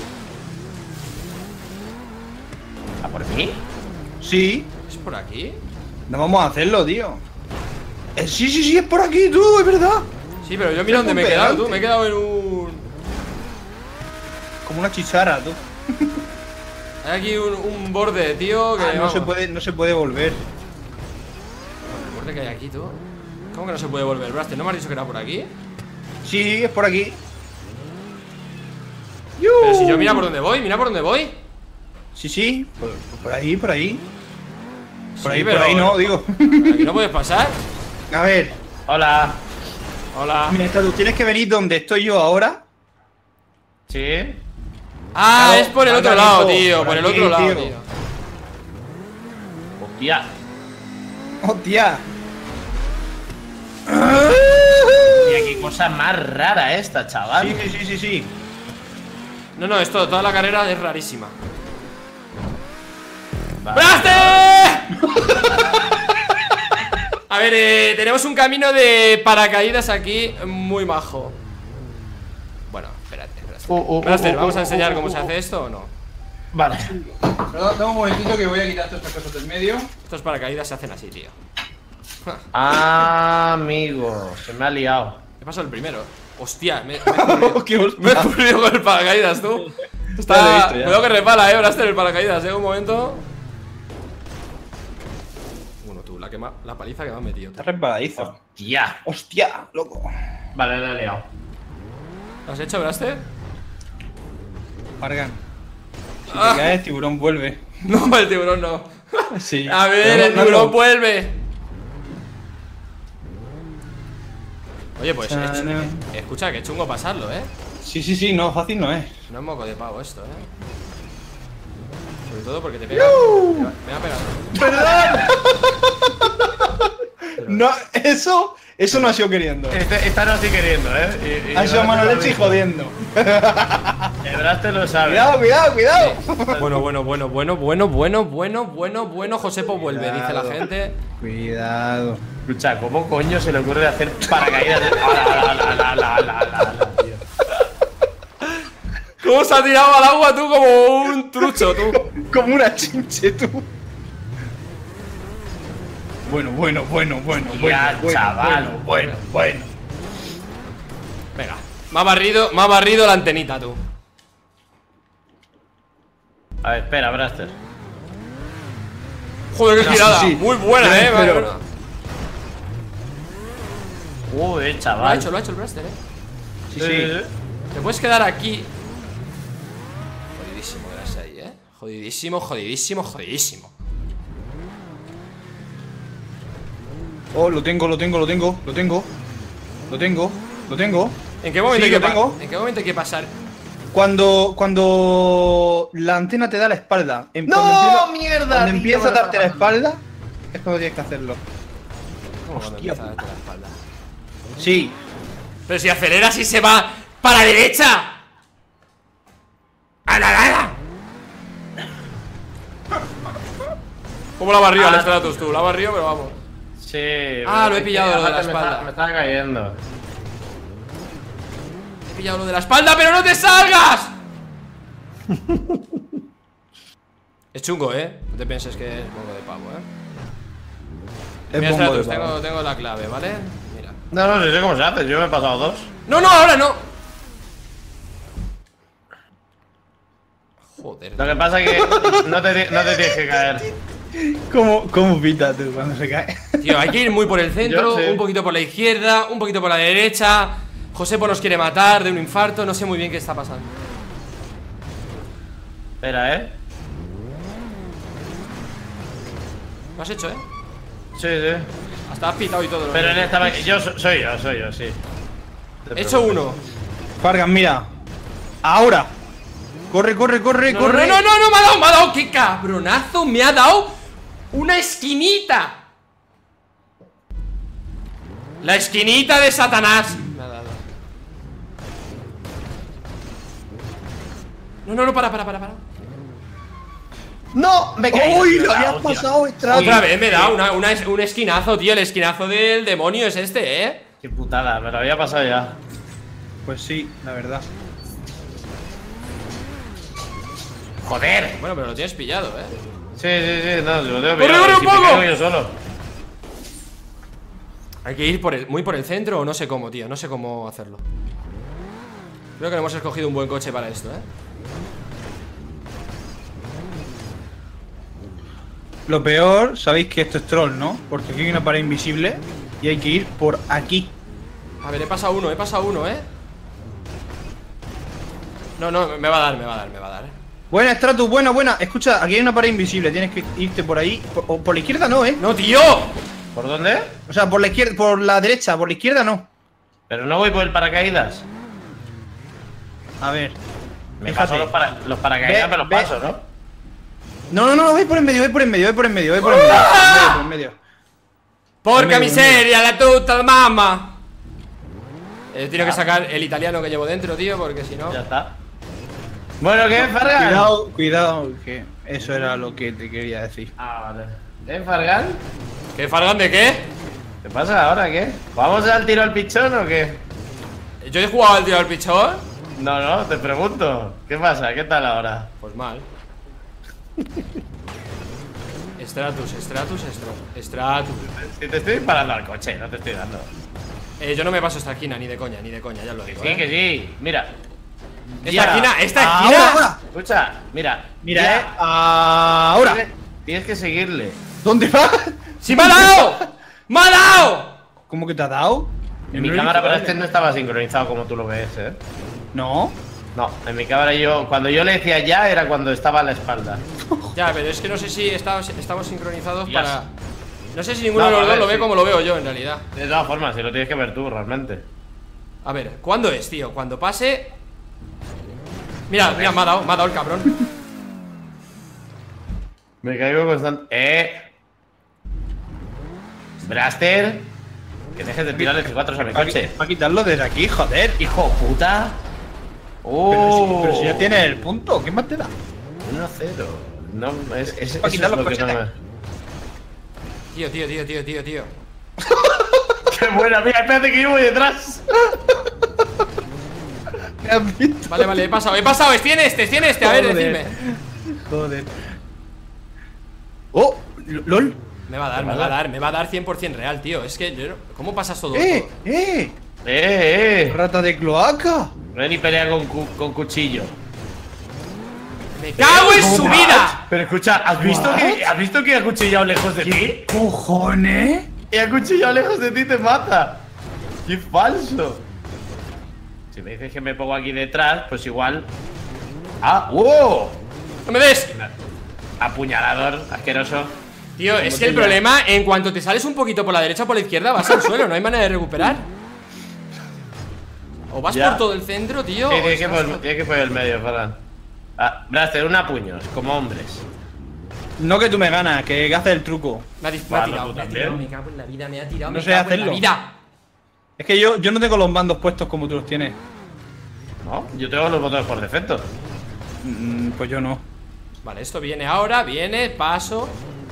¿A por mí? Sí. ¿Es por aquí? No vamos a hacerlo, tío. Sí, es por aquí, tú, es verdad. Sí, pero yo mira dónde me he quedado, tú. Me he quedado en un... Como una chicharra, tú. Hay aquí un borde, tío, que... Ah, no se puede volver. El borde que hay aquí, tú. ¿Cómo que no se puede volver, Braster? ¿No me has dicho que era por aquí? Sí, es por aquí. Pero si yo mira por dónde voy, mira por dónde voy. Sí, por ahí. Por Sí, ahí pero- no, digo. ¿Aquí no puedes pasar? A ver, Hola. Hola. mira, Stratus, tienes que venir donde estoy yo ahora. ¿Sí? Ah, Claro, es por el otro anda, lado, hijo, tío. por Por el aquí, otro lado, tío. tío. Hostia. ¡Hostia! Mira, qué cosa más rara esta, chaval. Sí. No, esto, toda la carrera es rarísima. Vale. ¡Braster! A ver, tenemos un camino de paracaídas aquí muy majo. Bueno, espérate. Blaster, ¿vamos a enseñar cómo se hace esto o no? Vale. Dame un momentito que voy a quitar todas estas cosas del medio. Estos paracaídas se hacen así, tío. Amigo, se me ha liado. ¿Qué pasó el primero? Hostia, me he ¡Qué hostia! me he ocurrido con el paracaídas, tú. Ya lo he Está. visto, ya. Cuidado que repala, Blaster, el paracaídas, un momento. Bueno, tú, la paliza que me has metido. Está resbaladizo. Ya. ¡Hostia, loco! Vale, le he liado. ¿Lo has hecho, Blaster? Fargan. Si Ah. te caes, el tiburón vuelve. No, el tiburón no. Sí. A ver, el tiburón vuelve. Oye, pues, escucha, que chungo pasarlo, Sí, no, fácil no es. No es moco de pavo esto, Sobre todo porque te pega. Me va a pegar. ¡Perdón! No, eso no ha sido queriendo. Esta no estoy queriendo, Ha sido mano leche y jodiendo. El Braster lo sabe. Cuidado. Bueno, Josepo vuelve, dice la gente. Cuidado. Escucha, ¿cómo coño se le ocurre hacer paracaídas? Tío. ¿Cómo se ha tirado al agua tú como un trucho, tú? Como una chinche, tú. Bueno. Ya, chaval. Bueno. Venga, me ha barrido la antenita, tú. A ver, espera, Braster. Joder, qué girada. sí. Muy buena, Pero- Chaval. Lo ha hecho el Blaster, Sí. Te puedes quedar aquí. Jodidísimo quedarse ahí, Jodidísimo. Oh, lo tengo. ¿En qué momento, Sí, lo tengo. ¿En qué momento hay que pasar? Cuando la antena te da la espalda. ¡No, mierda! Cuando tío, empieza a me lo darte la estaba espalda, es cuando tienes que hacerlo. ¿Cómo cuando Hostia empieza a darte la espalda? Sí. Pero si aceleras y se va para la derecha. ¡Ala! ¿Cómo la barrió al Stratus tú? La barrió, pero vamos. Sí. Ah, lo he pillado, lo de la aparte espalda. Me estaba cayendo. He pillado lo de la espalda, pero no te salgas. Es chungo, No te pienses que es moco de pavo, Es Mira, bombo de Stratus, pavo. tengo la clave, ¿vale? Mira. No sé cómo se hace. Yo me he pasado dos. No, ahora no. Joder. Lo que pasa es que no te tienes que caer. ¿Cómo pita tú cuando se cae? Tío, hay que ir muy por el centro, Yo sé. un poquito por la izquierda, un poquito por la derecha. Josepo nos quiere matar de un infarto, no sé muy bien qué está pasando. Espera, Lo has hecho, Sí. Hasta has pitado y todo. Pero en esta vez. Soy yo, sí. He hecho uno. Fargan, mira. Ahora. Corre. No, me ha dado, qué cabronazo, me ha dado una esquinita. La esquinita de Satanás. Me ha dado. No, para. ¡No! Me caí. ¡Uy! Lo habías pasado extra. Otra vez me da un esquinazo, tío. El esquinazo del demonio es este, Qué putada, me lo había pasado ya. Pues sí, la verdad. ¡Joder! Bueno, pero lo tienes pillado, Sí, no, lo tengo ¡Corre, pillado, corre, si un me poco! caigo yo solo. Hay que ir muy por el centro o no sé cómo, tío. No sé cómo hacerlo. Creo que no hemos escogido un buen coche para esto, Lo peor, sabéis que esto es troll, ¿no? Porque aquí hay una pared invisible y hay que ir por aquí. A ver, he pasado uno, No, me va a dar, Buena, Stratus, buena. Escucha, aquí hay una pared invisible, tienes que irte por ahí. Por la izquierda no, ¡No, tío! ¿Por dónde? O sea, por la izquierda, por la derecha, por la izquierda no. Pero no voy por el paracaídas. A ver. Me Fíjate. paso los paracaídas, me los Ve. paso, ¿no? No, voy por en medio. Por en medio. ¡Porca Amigo, miseria, la tuta mamma! Tengo que sacar el italiano que llevo dentro, tío, porque si no... Ya está. Bueno, ¿qué, Fargan? Cuidado, que eso era lo que te quería decir. Ah, vale. Fargan? ¿Qué, Fargan, de qué? ¿Qué pasa ahora, qué? ¿Vamos al tiro al pichón o qué? ¿Yo he jugado al tiro al pichón? No, te pregunto. ¿Qué pasa? ¿Qué tal ahora? Pues mal. Stratus. Si te estoy disparando al coche, no te estoy dando. Yo no me paso esta esquina, ni de coña, ya lo digo. Sí, que sí. Mira. Esta esquina. Ahora. Escucha, mira. Mira, ahora. Tienes que seguirle. ¿Dónde vas? ¡Sí, me ha dado! ¡Me ha dado! ¿Cómo que te ha dado? En mi cámara para este no estaba sincronizado como tú lo ves, No. No, en mi cámara cuando yo le decía ya era cuando estaba a la espalda. Ya, pero es que no sé si estamos sincronizados Yes. para... No sé si ninguno de No, los a dos ver, lo ve sí. como lo veo yo, en realidad. De todas formas, si lo tienes que ver tú, realmente. A ver, ¿cuándo es, tío? Cuando pase... Mira, me ha dado el cabrón. Me caigo constante. Braster, que dejes de tirar el C4 a mi coche. Para quitarlo desde aquí, joder. Hijo puta. Pero si ya tienes el punto, ¿qué más te da? 1-0. No, es para quitar eso los es lo que no cochetes. Tío. Qué buena, mira, espérate que yo voy detrás. ¿Me has visto? Vale, he pasado. Tiene este, a ver, Joder. decidme. Joder. Oh, LOL. Me va a dar 100% real, tío. Es que, yo no- ¿cómo pasas todo? Rata de cloaca. Ven y pelea con cuchillo. ¡Me cago en su vida! Pero escucha, ¿has visto que he acuchillado lejos de ti? ¿Cojones? He acuchillado lejos de ti, te mata. ¡Qué falso! Si me dices que me pongo aquí detrás, pues igual. ¡Ah! ¡Wow! ¡No me des! Apuñalador, asqueroso. Tío, es que el problema, en cuanto te sales un poquito por la derecha o por la izquierda, vas al suelo, no hay manera de recuperar. O vas Ya. por todo el centro, tío. Sí, o tienes estás- que poner el medio, Ferran. Braster, una puños, como hombres. No que tú me ganas, que hace el truco. Me ha Bueno, tirado, tú me ha también. tirado, me cago en la vida, me ha tirado, No me sé cago en hacerlo. la vida. Es que yo no tengo los mandos puestos como tú los tienes. ¿No? Yo tengo los botones por defecto. Pues yo no. Vale, esto viene ahora, paso.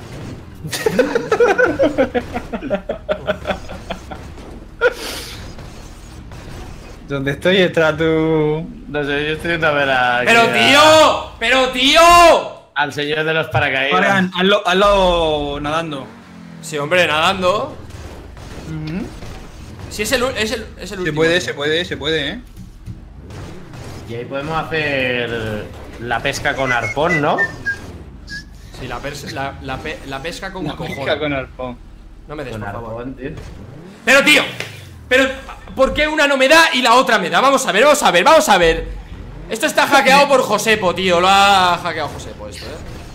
Donde estoy está tú. No sé, yo estoy viendo a ver a. ¡Pero tío! Al señor de los paracaídas. Fargan, hazlo nadando. Sí, hombre, nadando. Sí, es el último. Se puede, Y ahí podemos hacer la pesca con arpón, ¿no? Sí, la pesca con Pica cojones. con arpón. No me des, Con por favor. arpón, tío. Pero tío, ¿por qué una no me da y la otra me da? Vamos a ver. Esto está hackeado por Josepo, tío. Lo ha hackeado Josepo esto,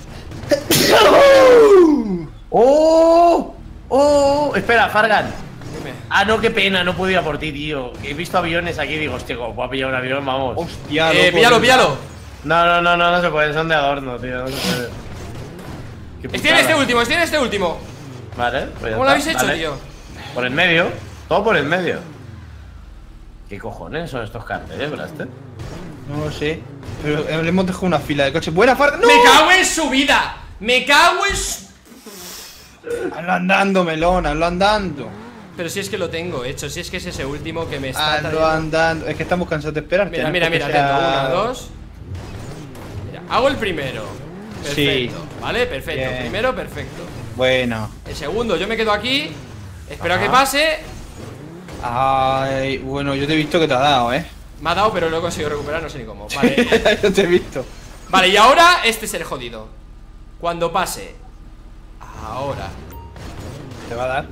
¡Oh! ¡Oh! Espera, Fargan. Dime. Ah, no, qué pena, no puedo ir a por ti, tío. He visto aviones aquí y digo, hostia, como puedo pillar un avión, vamos. Hostia, loco, Píllalo. No se pueden, son de adorno, tío. No se puede. Qué Estoy en este putada. último. Vale, pues ya ¿Cómo lo habéis está, hecho, vale. tío? Por el medio, todo por el medio. ¿Qué cojones son estos carteles, Blaster? No lo sé. Pero le hemos dejado una fila de coches. ¡Buena Fargan! ¡No! ¡Me cago en su vida! ¡Me cago en su... Hazlo andando, melón, hazlo andando. Pero si es que lo tengo hecho, si es que es ese último que me está Hazlo trayendo. andando. Es que estamos cansados de esperar. Mira, atento. 1, 2. Mira, hago el primero. Perfecto. Sí. ¿Vale? Perfecto. Bien. Primero, perfecto. Bueno. El segundo, yo me quedo aquí. Espero a que pase. Ay, bueno, yo te he visto que te ha dado, Me ha dado, pero lo he conseguido recuperar, no sé ni cómo. Vale. Yo te he visto. Vale, y ahora este es el jodido. Cuando pase. Ahora. Te va a dar.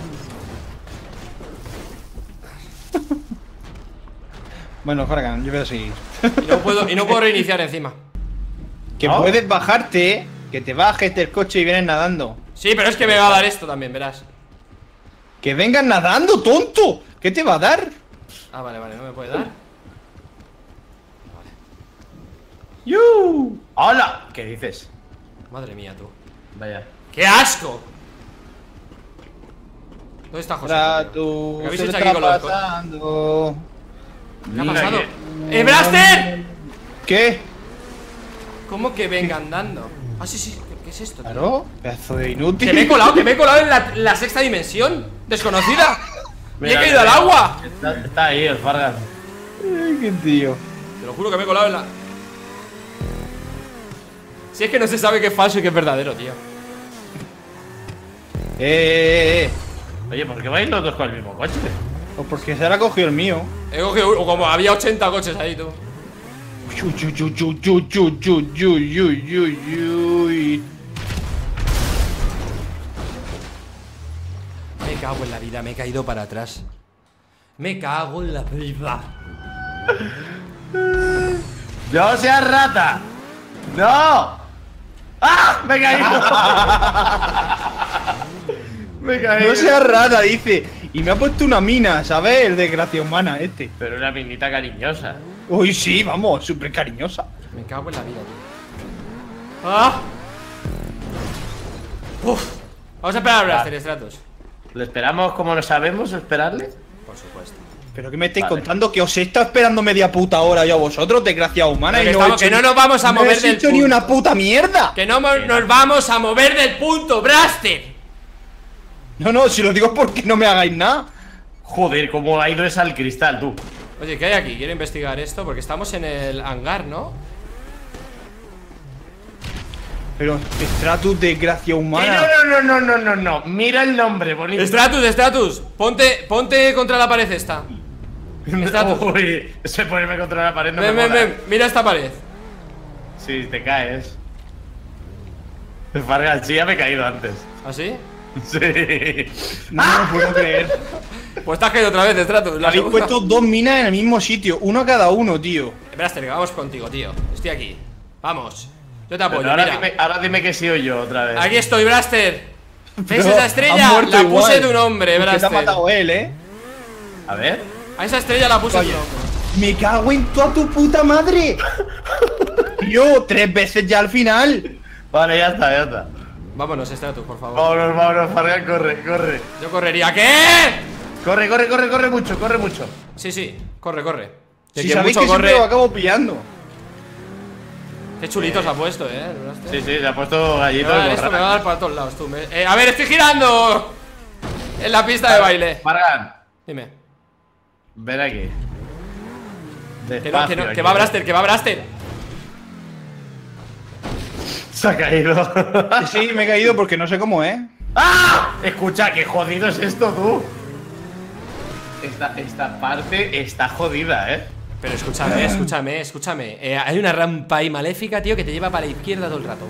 Bueno, Fargan, yo voy a seguir. Y no puedo reiniciar encima. Que ¿No? puedes bajarte, que te bajes del coche y vienes nadando. Sí, pero es que me va a dar esto también, verás. ¡Que vengas nadando, tonto! ¿Qué te va a dar? Ah, vale, no me puede dar. ¡Yu! ¡Hola! ¿Qué dices? Madre mía, tú. Vaya. ¡Qué asco! ¿Dónde está José? Rato, ¿Qué habéis ¿qué hecho te aquí con está los pasando? ¿Qué ha Mira pasado? que- ¡Blaster! ¿Qué? ¿Cómo que venga andando? Ah, sí, ¿qué es esto, tío? Claro, pedazo de inútil. Que me he colado en la sexta dimensión desconocida. Y he Mira, caído al mira. agua. Está ahí el Fargan. Ay, qué tío. Te lo juro que me he colado en la... Si es que no se sabe qué es falso y qué es verdadero, tío. Oye, ¿por qué vais los dos con el mismo coche? Pues porque se la ha cogido el mío. He cogido, como había 80 coches ahí, tú. Me cago en la vida, me he caído para atrás. Me cago en la vida. ¡No seas rata! ¡No! ¡Ah! ¡Me he caído! Me he caído. No seas rata, dice. Y me ha puesto una mina, ¿sabes? El desgracia humana este. Pero una minita cariñosa. Uy, sí, vamos, súper cariñosa. Me cago en la vida, tío. ¡Ah! Uf. Vamos a esperar a Blaster, Stratos. ¿Le esperamos como no sabemos esperarle? Por supuesto. ¿Pero qué me estáis contando? Que os he estado esperando media puta hora yo a vosotros, desgracia humana. Pero Y que no nos vamos a mover del del punto. Ni punto. una puta mierda. Que no nos vamos a mover del punto, Blaster. No, si lo digo es porque no me hagáis nada. Joder, cómo ha ido esa al cristal, tú. Oye, ¿qué hay aquí? Quiero investigar esto porque estamos en el hangar, ¿no? Pero Stratus, desgracia humana. No. Mira el nombre, bonito. Stratus, ponte contra la pared esta. Stratus. Uy, ese ponerme contra la pared no me Ven, mola. mira esta pared. Sí, te caes. Fargas, sí, ya me he caído antes. ¿Así? Sí. No me lo puedo creer. Pues te has caído otra vez, Stratus. La Habéis segunda. puesto dos minas en el mismo sitio, uno a cada uno, tío. Blaster, que vamos contigo, tío. Estoy aquí. Vamos. Yo te apoyo, Pero mira. ahora dime que sí o yo otra vez. Aquí estoy, Blaster. ¿Ves Pero esa han estrella? muerto La igual. puse tu nombre, Porque te ha Blaster. matado él, A ver. A esa estrella la puse tu Oye. nombre. Me cago en toda tu puta madre. Tío, 3 veces ya al final. Vale, ya está. Vámonos, Stratus, por favor. Vámonos, Fargas, corre. Yo correría. ¿Qué? Corre mucho. Sí, corre. De Si que sabéis mucho que siempre corre. lo acabo pillando. Qué chulito se ha puesto, Blaster. Sí, se ha puesto gallito de Esto me borracho. va a dar para todos lados, tú. A ver, estoy girando en la pista de baile. Fargan, Dime. ven aquí. Que Despacio, va Blaster, que va Blaster. Se ha caído. Sí, me he caído porque no sé cómo es. ¡Ah! Escucha, qué jodido es esto, tú. Esta parte está jodida, Pero escúchame. Hay una rampa ahí maléfica, tío, que te lleva para la izquierda todo el rato.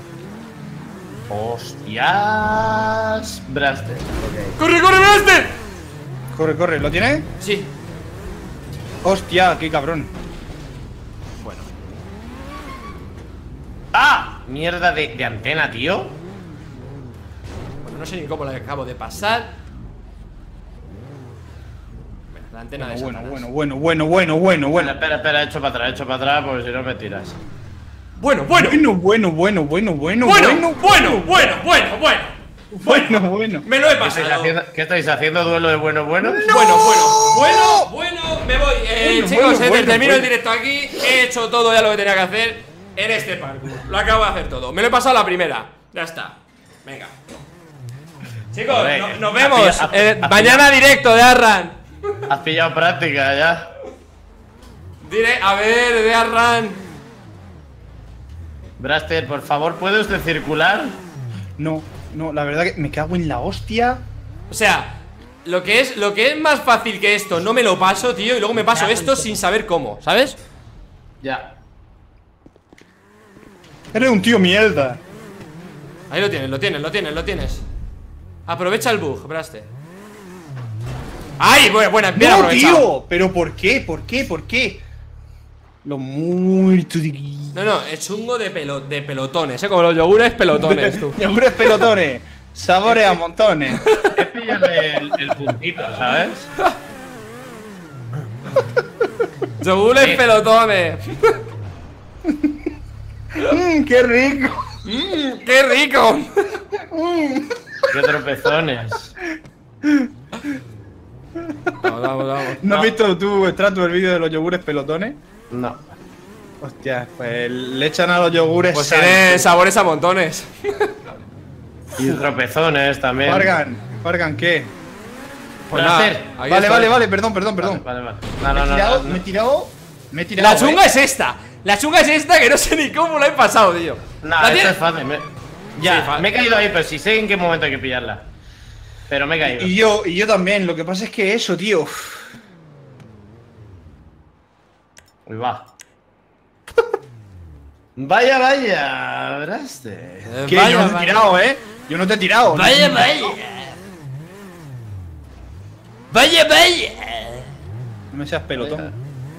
Hostias. Braster. ¡Corre, Blaster! Corre, ¿lo tienes? Sí. Hostia, qué cabrón. Bueno. ¡Ah! Mierda de antena, tío. Bueno, no sé ni cómo la acabo de pasar. Bueno, la antena de Satanás. Bueno. Espera, echo para atrás, porque si no me tiras. Bueno. Me lo he pasado. ¿Qué estáis haciendo? ¿Duelo de bueno? Bueno, me voy. Chicos, termino el directo aquí. He hecho todo ya lo que tenía que hacer en este parkour. Lo acabo de hacer todo. Me lo he pasado la primera. Ya está. Venga. Chicos, Joder, nos vemos. mañana directo de Arran. Has pillado práctica ya. A ver, de Arran. Braster, por favor, ¿puede usted circular? No, la verdad que me cago en la hostia. O sea, lo que es más fácil que esto, no me lo paso, tío, y luego me paso esto sin saber cómo, ¿sabes? Ya. Eres un tío mierda. Ahí lo tienes. Aprovecha el bug, Braster. ¡Ay! Buena, bien No, aprovechado. tío, pero ¿por qué? Lo muerto de... No, es chungo de pelotones, como los yogures pelotones, tú. Yogures pelotones, sabores a montones. Es pillarle el puntito, ¿sabes? Yogures pelotones. ¡Qué rico! ¡Qué rico! Qué tropezones. Vamos. ¿No has visto tú, Stratus, el vídeo de los yogures pelotones? No. Hostia, pues le echan a los yogures Pues sal. tiene sabores a montones. Y tropezones también. Fargan, ¿qué? Pues Braster. nada, aquí estoy. Vale, perdón. Vale. Me he tirado Me he tirado, La chunga es esta. La chunga es esta que no sé ni cómo la he pasado, tío. Nah, ¿La esto tienes? es fácil. Ya, me he caído ahí, pero sí sé en qué momento hay que pillarla. Pero me he caído. Y yo también, lo que pasa es que eso, tío. Uy, va. Vaya, vaya, Braster. Que yo no te he tirado, Yo no te he tirado. Vaya, No. vaya. Vaya, vaya. No me seas pelotón.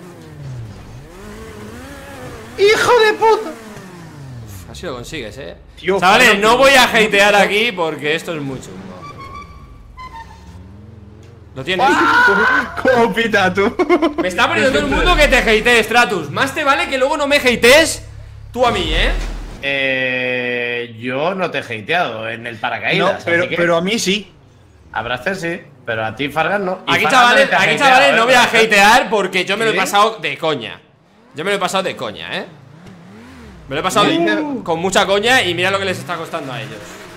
¡Hijo de puta! Así lo consigues, Tío, Chavales, Fran, no voy a hatear aquí porque esto es muy chungo. ¿Lo tienes? ¿Cómo pita tú? Me está poniendo todo el mundo que te hatees, Stratus. Más te vale que luego no me hatees tú a mí, Yo no te he hateado en el No, paracaídas. pero a mí sí. A Braster sí, pero a ti, Fargan, no. Y Aquí, Fargan chavales, te ha aquí, hateado, chavales, no voy a Braster. hatear porque yo me lo he ¿Sí? pasado de coña. Yo me lo he pasado de coña, Me lo he pasado con mucha coña y mira lo que les está costando a ellos.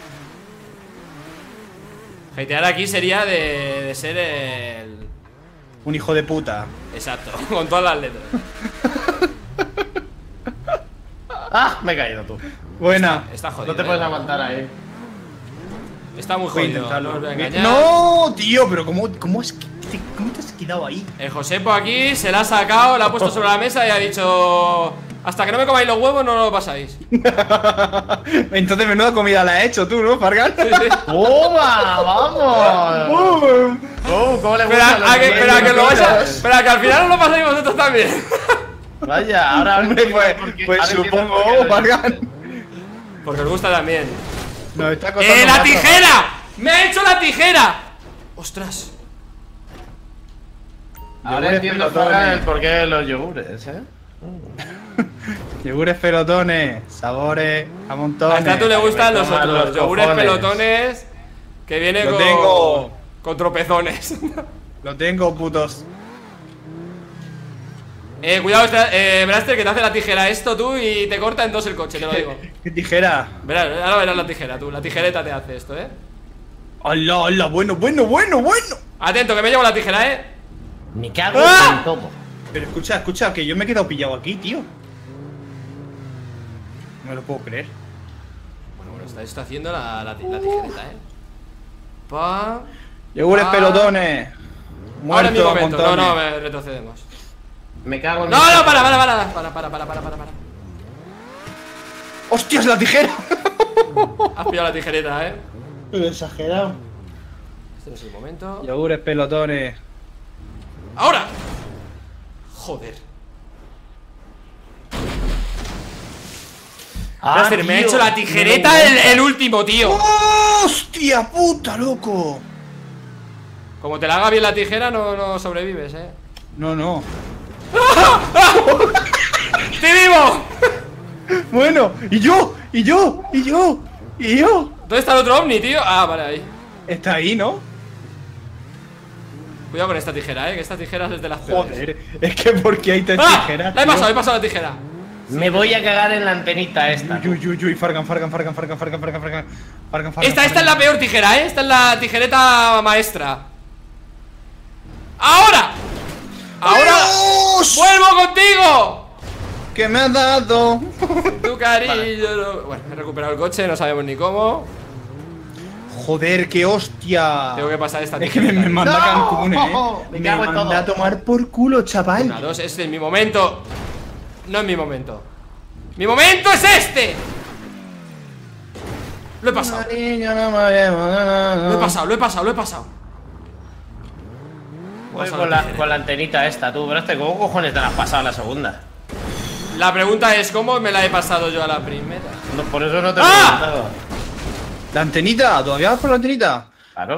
Hatear aquí sería de ser el... Un hijo de puta. Exacto, con todas las letras. Ah, me he caído tú. Buena. Está jodido. No te puedes aguantar ahí. Está muy Voy a jodido. intentarlo. No os voy a engañar. No, tío, pero ¿cómo te has quedado ahí? El Josepo aquí se la ha sacado, la ha puesto sobre la mesa y ha dicho: hasta que no me comáis los huevos no lo pasáis. Entonces menuda comida la has hecho tú, ¿no, Fargan? ¡Toma! ¡Vamos! ¿Cómo le Espera, gusta a que lo vais a... Espera, que al final no lo pasáis vosotros también. Vaya, ahora Hombre, pues supongo, Fargan. Porque os gusta también. Nos está costando ¡La más tijera! ¡Me ha hecho la tijera! ¡Ostras! Ahora Yogures entiendo, pelotones. Fargan, el porqué de los yogures, Yogures pelotones, sabores, a montones. A Stratus le gustan los toman otros los yogures cojones. pelotones que viene Lo con... tengo. con tropezones. Lo tengo, putos. Cuidado, Braster, que te hace la tijera esto tú y te corta en dos el coche, te lo digo. ¿Qué tijera? Verás, ahora verás la tijera tú, la tijereta te hace esto, ¡Hala, hala! Bueno. Atento, que me llevo la tijera, Me cago ¡Ah! en todo. Pero escucha, que yo me he quedado pillado aquí, tío. No me lo puedo creer. Bueno, está haciendo la tijereta, Pa... Yogures Ah. pelotones. Ahora es mi Muerto a momento, montones. retrocedemos. Me cago en No, para. ¡Hostias, la tijera! Has pillado la tijereta, Lo exagerado. Este no es el momento. Yogures pelotones. ¡Ahora! Joder. Braster, me ha hecho la tijereta el último, tío. ¡Hostia puta, loco! Como te la haga bien la tijera, no sobrevives, No. ¡Te vivo! Bueno, ¿y yo? ¿Dónde está el otro ovni, tío? Ah, vale, ahí. Está ahí, ¿no? Cuidado con esta tijera, que esta tijera es de las peores. Joder, es que porque hay tan ¡Ah! tijeras. La he tío. pasado la tijera. Me voy a cagar en la antenita esta. Uy, Fargan. Esta es la peor tijera, Esta es la tijereta maestra. ¡Ahora! ¡Dios! ¡Vuelvo contigo! ¿Qué me has dado? Tu cariño no- Bueno, he recuperado el coche, no sabemos ni cómo. Joder, qué hostia. Tengo que pasar esta Es que tijereta. me manda ¡No! Cancún, Me Me cago en manda a todo. tomar por culo, chaval. Una, dos, este es mi momento. No es mi momento. ¡Mi momento es este! Lo he pasado. Lo he pasado. Voy Pasa con la la, tijera. con la antenita esta, tú, Braster. ¿Cómo cojones te la has pasado a la segunda? La pregunta es: ¿cómo me la he pasado yo a la primera? No, por eso no te he ¡Ah! preguntado. La antenita, ¿todavía vas por la antenita? Claro,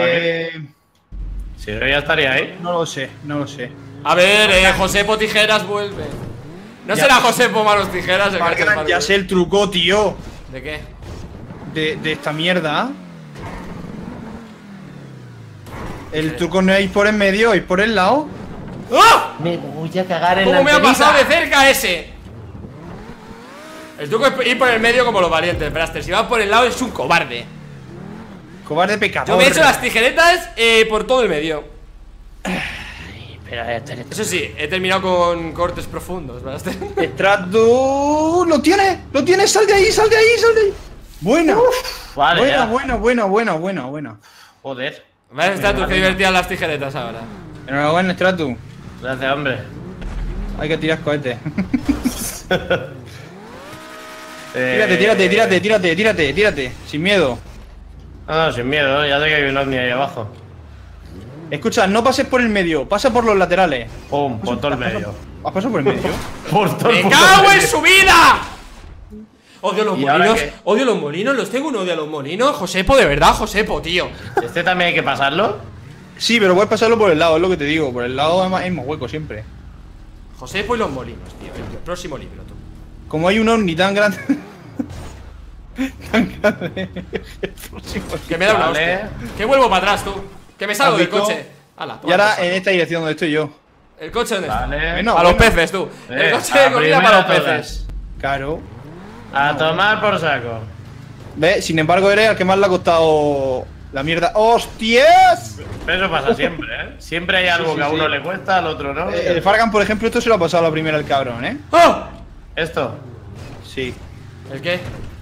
si no ya estaría ahí. No lo sé. A ver, Josepo Tijeras vuelve. No Ya. será Josepo Manos Tijeras el que hace el Fargan, ya parkour. sé el truco, tío. ¿De qué? De esta mierda. El truco no es ir por en medio, ir por el lado. ¡Ah! Me voy a cagar en la ¿Cómo me ha antenita. pasado de cerca ese? El truco es ir por el medio como los valientes, Braster. Si vas por el lado es un cobarde. Cobarde pecador. Yo me he hecho las tijeretas por todo el medio. Eso sí, he terminado con cortes profundos, ¿verdad? Stratus. ¡Lo tiene! ¡Lo tiene! ¡Sal de ahí! ¡Sal de ahí! ¡Sal de ahí! Buena. Vale, Buena, ya. buena. Joder. Vale, Stratus, que divertidas las tijeretas ahora. Enhorabuena, Stratus. Gracias, hombre. Hay que tirar cohetes. Eh, Tírate. Sin miedo. No, sin miedo, ya sé que hay un ovni ahí abajo. Escucha, no pases por el medio, pasa por los laterales. Pum, por todo el medio. ¿Has pasado por el medio? Por todo el ¡Me puto cago en medio. su vida! Odio los ¿Y ahora molinos, qué? odio los molinos, los tengo un odio a los molinos. Josepo, de verdad, Josepo, tío. ¿Este también hay que pasarlo? Sí, pero puedes pasarlo por el lado, es lo que te digo. Por el lado hay más hueco siempre. Josepo y los molinos, tío. El próximo libro, tú. Como hay un ovni tan grande. tan grande. El próximo. Que me da una Vale. hostia. Que vuelvo para atrás, tú. Que me salgo ¿Has del visto? coche. Ala, Y ahora en esta dirección donde estoy yo. ¿El coche dónde está? Vale. Bueno. A los peces, tú. El coche a de comida primera para los todas. peces. Claro. A tomar por saco. ¿Ves? Sin embargo, eres el que más le ha costado la mierda. ¡Hostias! Pero eso pasa siempre, ¿eh? Siempre hay algo sí, que a uno sí. le cuesta, al otro no. El Fargan, por ejemplo, esto se lo ha pasado a la primera el cabrón, ¿eh? ¡Ah! Esto. Sí. ¿El qué?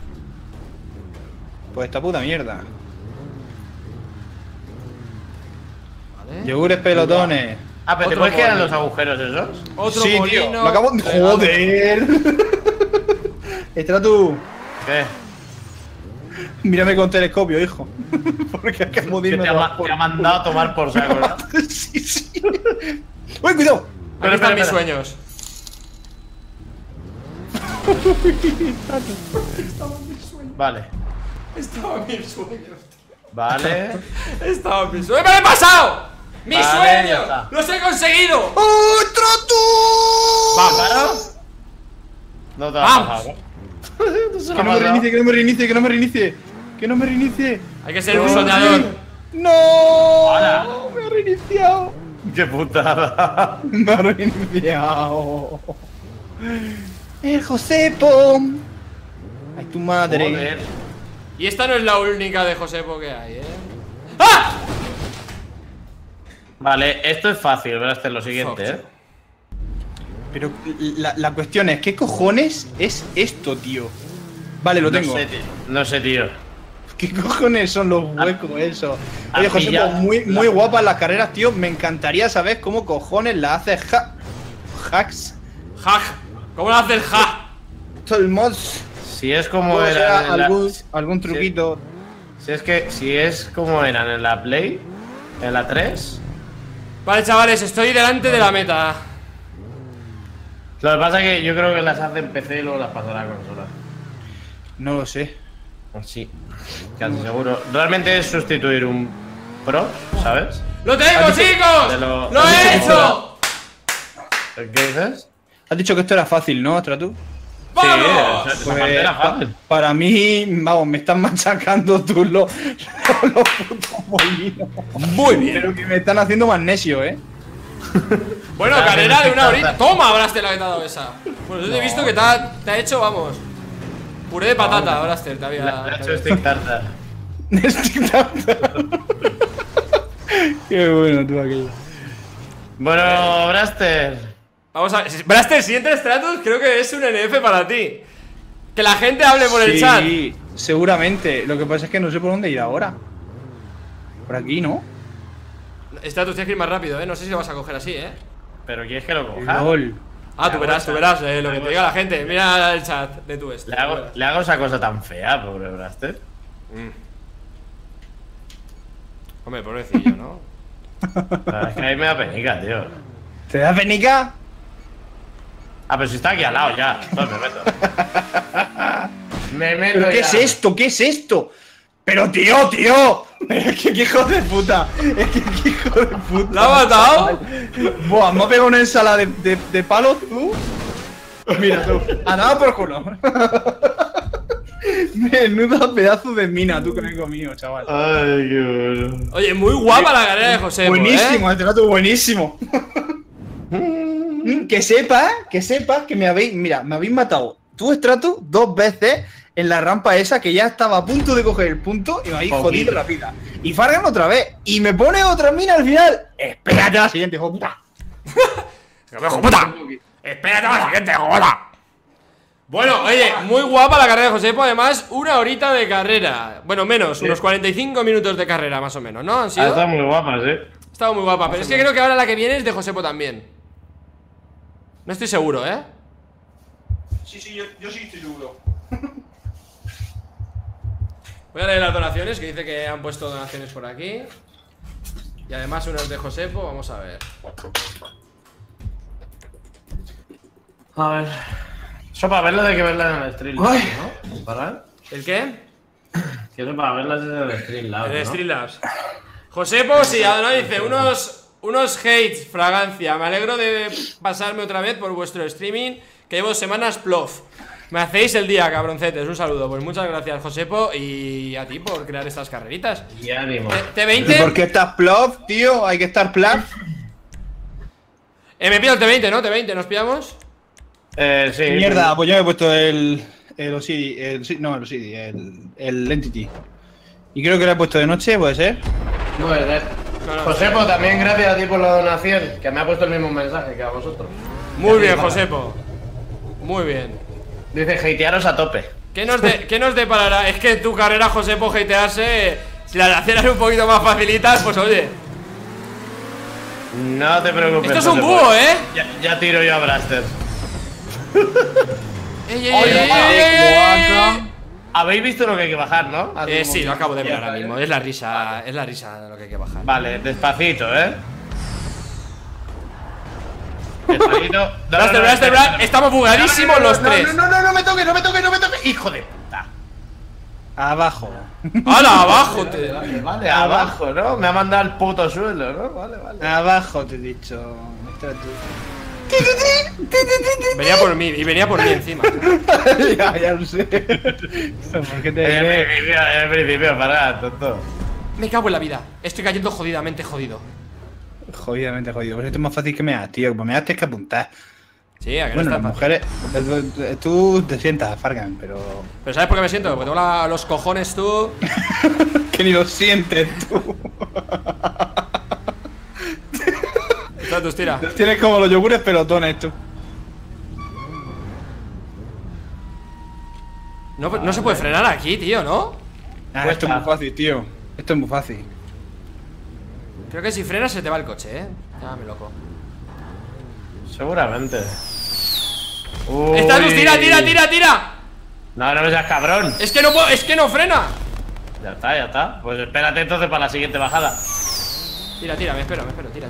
Pues esta puta mierda. Vale. Yogures pelotones. Ah, pero ¿te Otro puedes quedar en molino. los agujeros esos? Otro Sí, molino. tío. Lo acabo de. Pegando. ¡Joder! Stratus, ¿Qué? mírame con telescopio, hijo. Porque acabo de Que irme te a ha, tomar te por ha mandado a tomar por saco, ¿no? Sí, sí. ¡Uy, cuidado! Aquí están mis espera. sueños. Vale. Estaba mis sueños. Vale. Estaba mis sueños. ¡Me lo he pasado! ¡Mis Vale, ya sueños! está. ¡Los he conseguido! ¡Oh, Stratus! ¡Vamos! No te lo Vamos. has pasado. No se lo Que ha no me pasado. reinicie, que no me reinicie, que no me reinicie. Que no me reinicie. Hay que ser un soñador. ¡No! Hola. Me ha reiniciado. Qué putada. Me ha reiniciado. El Josepo. Ay, tu madre. Joder. Y esta no es la única de Josepo que hay, ¿eh? ¡Ah! Vale, esto es fácil, voy a hacer lo siguiente, Fuck. ¿eh? Pero la cuestión es, ¿qué cojones es esto, tío? Vale, lo tengo. No sé, tío. ¿Qué cojones son los huecos esos? Oye, has José, pillado muy guapas las carreras, tío. Me encantaría saber cómo cojones la hace hacks. ¡Ja! ¿Cómo lo hace el ja? Todo el mods. Si es como O sea, eran en la- algún truquito. si es como eran en la Play, en la 3. Vale, chavales, estoy delante de la meta. Lo que pasa es que yo creo que las hace en PC y luego las pasará a consola. No lo sé. Sí, casi seguro. Realmente es sustituir un Pro, ¿sabes? ¡Lo tengo, ¿Has dicho- chicos! lo- ¡Lo has he dicho- hecho! ¿Qué dices? Has dicho que esto era fácil, ¿no, Stratu? ¡Vamos! Sí, esa parte era fácil. Para mí, vamos, me están machacando tú los putos molinos. Muy bien. Pero que me están haciendo magnesio, ¿eh? Bueno, Está carrera de haciendo una horita. tic-tac. Toma, Braster, la que te ha dado esa. Bueno, yo te he visto que te ha hecho, vamos. Puré de patata, Braster, te había. Le ha te hecho había- Stick Tartar. Qué bueno tú aquello. Bueno, Braster. Vamos a ver. Braster, si entra Stratus, creo que es un NF para ti. Que la gente hable por el chat. Sí, seguramente. Lo que pasa es que no sé por dónde ir ahora. Por aquí, ¿no? Stratus, tienes que ir más rápido, no sé si lo vas a coger así, Pero quieres que lo coja. LOL. Ah, tú verás, lo que te diga la gente. Mira el chat de tu esto. Le hago esa cosa tan fea, pobre Braster. Hombre, pobrecillo, ¿no? La verdad es que a mí me da penica, tío. ¿Te da penica? Ah, pero si está aquí al lado ya. Pues me meto. Me meto. ¿Pero qué ya. es esto? ¿Qué es esto? Pero tío. Es que qué hijo de puta. Es que qué hijo de puta. ¿La ha matado? Buah, me ha pegado una ensalada de palos, tú. Mira tú. A nada por culo. Menudo pedazo de mina, tú que me he comido, chaval. Ay, qué bueno. Oye, muy guapa la carrera de José. Buenísimo, este rato buenísimo. Que sepas que me habéis. Mira, me habéis matado tú, Stratus, 2 veces en la rampa esa que ya estaba a punto de coger el punto y me habéis jodido la vida. Y Fargan otra vez. Y me pone otra mina al final. Espérate a la siguiente, hijo de puta. ¡Hijo puta! ¡Espérate a la siguiente, hijo puta! Bueno, oye, muy guapa la carrera de Josepo. Además, 1 horita de carrera. Bueno, menos, unos 45 minutos de carrera, más o menos, ¿no? ¿Han sido? Está muy guapa, sí. Ha estado muy guapa, pero es que creo que ahora la que viene es de Josepo también. No estoy seguro, ¿eh? Sí, yo sí estoy seguro. Voy a leer las donaciones, que dice que han puesto donaciones por aquí. Y además unas de Josepo, vamos a ver. A ver. Eso para verlas hay que verlas en el Streamlabs, ¿no? ¿Para? ¿El qué? Que eso para verlas es en el Streamlabs, El ¿no? Streamlabs. Josepo, sí, no dice, unos hates, fragancia. Me alegro de pasarme otra vez por vuestro streaming, que llevo semanas plof. Me hacéis el día, cabroncetes. Un saludo. Pues muchas gracias, Josepo, y a ti por crear estas carreritas. Y ánimo. T20. ¿Y por qué estás plof, tío? Hay que estar plof. Me pido el T20, ¿no? T20, ¿nos pillamos? Sí. Mierda, pues yo me he puesto el Obsidian, no, el Obsidian, el Entity. Y creo que lo he puesto de noche, ¿puede ser? No es de... No. Josepo, también gracias a ti por la donación, que me ha puesto el mismo mensaje que a vosotros. Muy bien, Josepo. Muy bien. Dice, hatearos a tope. ¿Qué nos deparará? Es que en tu carrera, Josepo, hatearse, si las hacieras un poquito más facilitas, pues oye. No te preocupes. Esto es un Josepo. búho, ¿eh? Ya tiro yo a Braster. ¡Ey! Habéis visto lo que hay que bajar, ¿no? Sí, lo acabo de ver ahora mismo. Es la risa de lo que hay que bajar. Vale, despacito, ¿eh? Despacito. Blaster, estamos bugadísimos los tres. No me toques, no me toques. ¡Hijo de puta! Abajo. ¡Hala, abajo! Vale, abajo, ¿no? Me ha mandado al puto suelo, ¿no? Vale. Abajo te he dicho. Ostras, tú. Venía por mí, y venía por mí encima. ya lo sé. ¿Por qué te En el principio, para, tonto. Me cago en la vida. Estoy cayendo jodidamente jodido. Jodidamente jodido. Pues esto es más fácil que meas, tío. Como meas tienes que apuntar. Sí, a que Bueno, no las está fácil. mujeres. Tú te sientas, Fargan, pero. Pero ¿sabes por qué me siento? Porque tengo los cojones tú. Que ni lo sientes tú. Tus tira. Tienes como los yogures pelotones tú. No se puede frenar aquí, tío, ¿no? Esto es muy fácil, tío. Esto es muy fácil. Creo que si frenas se te va el coche, Llámame loco. Seguramente. ¡Estatus, tira! No me seas cabrón. Es que no frena. Ya está. Pues espérate entonces para la siguiente bajada. Tira, me espero. Tira.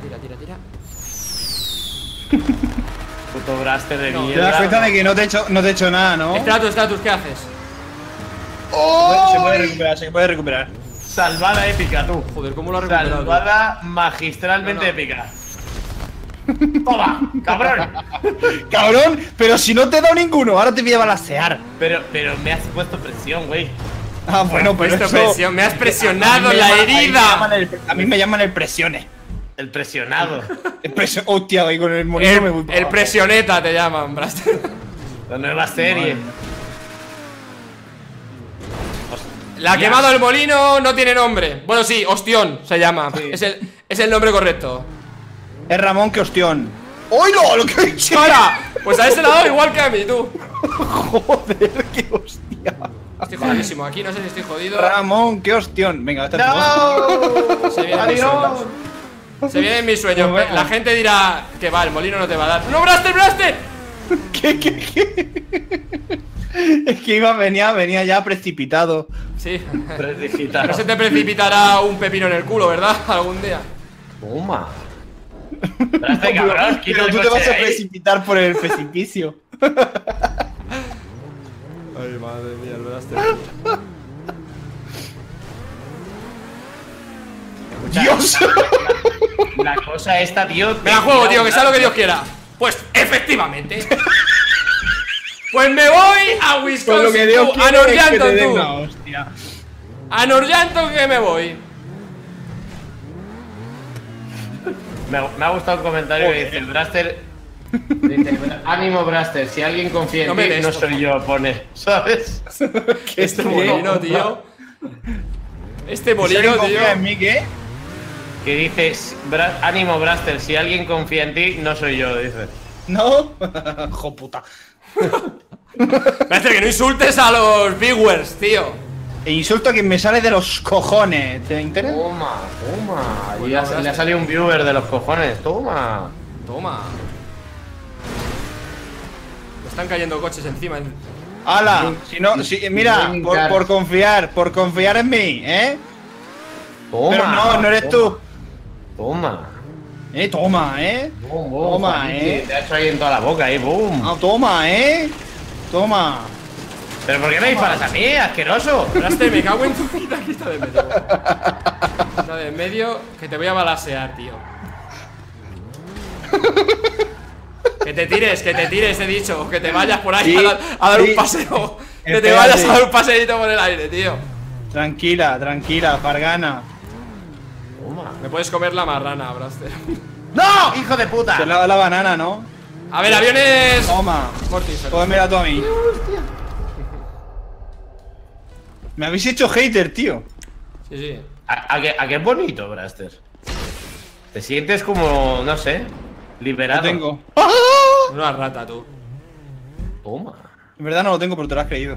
Puto Braster de No, Te mierda. das cuenta de que no te he hecho nada, ¿no? Estatus, ¿qué haces? Se puede recuperar. Salvada épica, tú. Joder, ¿cómo lo has recuperado? Salvada magistralmente No. épica. ¡Toma! ¡Cabrón! Cabrón, pero si no te he dado ninguno, ahora te voy a balancear. Pero me has puesto presión, güey. Ah, bueno, pero Puesto eso... presión, me has presionado A mí me la llaman- herida. A mí me llaman el presiones. El presionado. Hostia, ahí con el molino me voy para El abajo. presioneta te llaman, Braster. La nueva serie. La ha quemado el molino, no tiene nombre. Bueno, sí, Ostión se llama. Es el nombre correcto. Es Ramón que hostión. ¡Uy, no! Lo que he dicho. ¡Para! Pues a ese lado igual que a mí, tú. Joder, qué hostia. Estoy jodidísimo. Aquí no sé si estoy jodido. Ramón, qué hostión. Venga, esta ¡No! Se vienen mis sueños. Se vienen mis sueños. Bueno. La gente dirá que va, el molino no te va a dar. ¡No, Braster! ¿Qué? Es que venía ya precipitado. Sí. Precipitado. No se te precipitará un pepino en el culo, ¿verdad? Algún día. Toma. Braster, cabrón, quita Pero el tú te coche vas a ahí. precipitar por el precipicio. Ay, madre mía, el Braster. ¡Dios! La cosa esta, tío. Me la juego, tío, que sea lo que Dios quiera. Pues, efectivamente. Pues me voy a Con lo Wisconsin, que Dios tú, a quiere es que Northampton, te den una tú. hostia. A Northampton que me voy. Me ha gustado el comentario que dice Braster. Dice, ánimo Braster, si alguien confía en No me ti, des, no por soy yo, pone. ¿Sabes? ¿Qué? Este ¿Qué? molino, tío. Este ¿Si alguien molino, confía tío. en mí, qué? Que dices, ánimo, Braster, si alguien confía en ti, no soy yo, dice. ¿No? ¡Jo puta! Parece que no insultes a los viewers, tío. E insulto a quien me sale de los cojones. ¿Te interesa? Toma, toma. Pues Y no, le Braster. ha salido un viewer de los cojones, toma. Toma. Me están cayendo coches encima. ¡Hala! Si no, si, mira, Bien, por confiar en mí, ¿eh? Toma. Pero no eres tú. Toma. Toma, ¿eh? Boom, Toma, Juanito, te ha hecho ahí en toda la boca, boom. Ah, toma, ¿eh? Toma. ¿Pero por qué me disparas a mí, asqueroso? Braster, me cago en tu vida. Aquí está de medio. Está de medio, que te voy a balasear, tío. Que te tires, he dicho. Que te vayas por ahí Sí, a dar sí. un paseo. Que te Espérate. vayas a dar un paseíto por el aire, tío. Tranquila, Fargana. Toma. Me puedes comer la marrana, Braster. ¡No! ¡Hijo de puta! Te la banana, ¿no? A ver, aviones. Toma. Mortíferos. Cómemela tú a mí. Me habéis hecho hater, tío. Sí, sí. ¿A qué es bonito, Braster? Te sientes como, no sé, liberado. Lo tengo. Una rata, tú. Toma. En verdad no lo tengo, pero te lo has creído.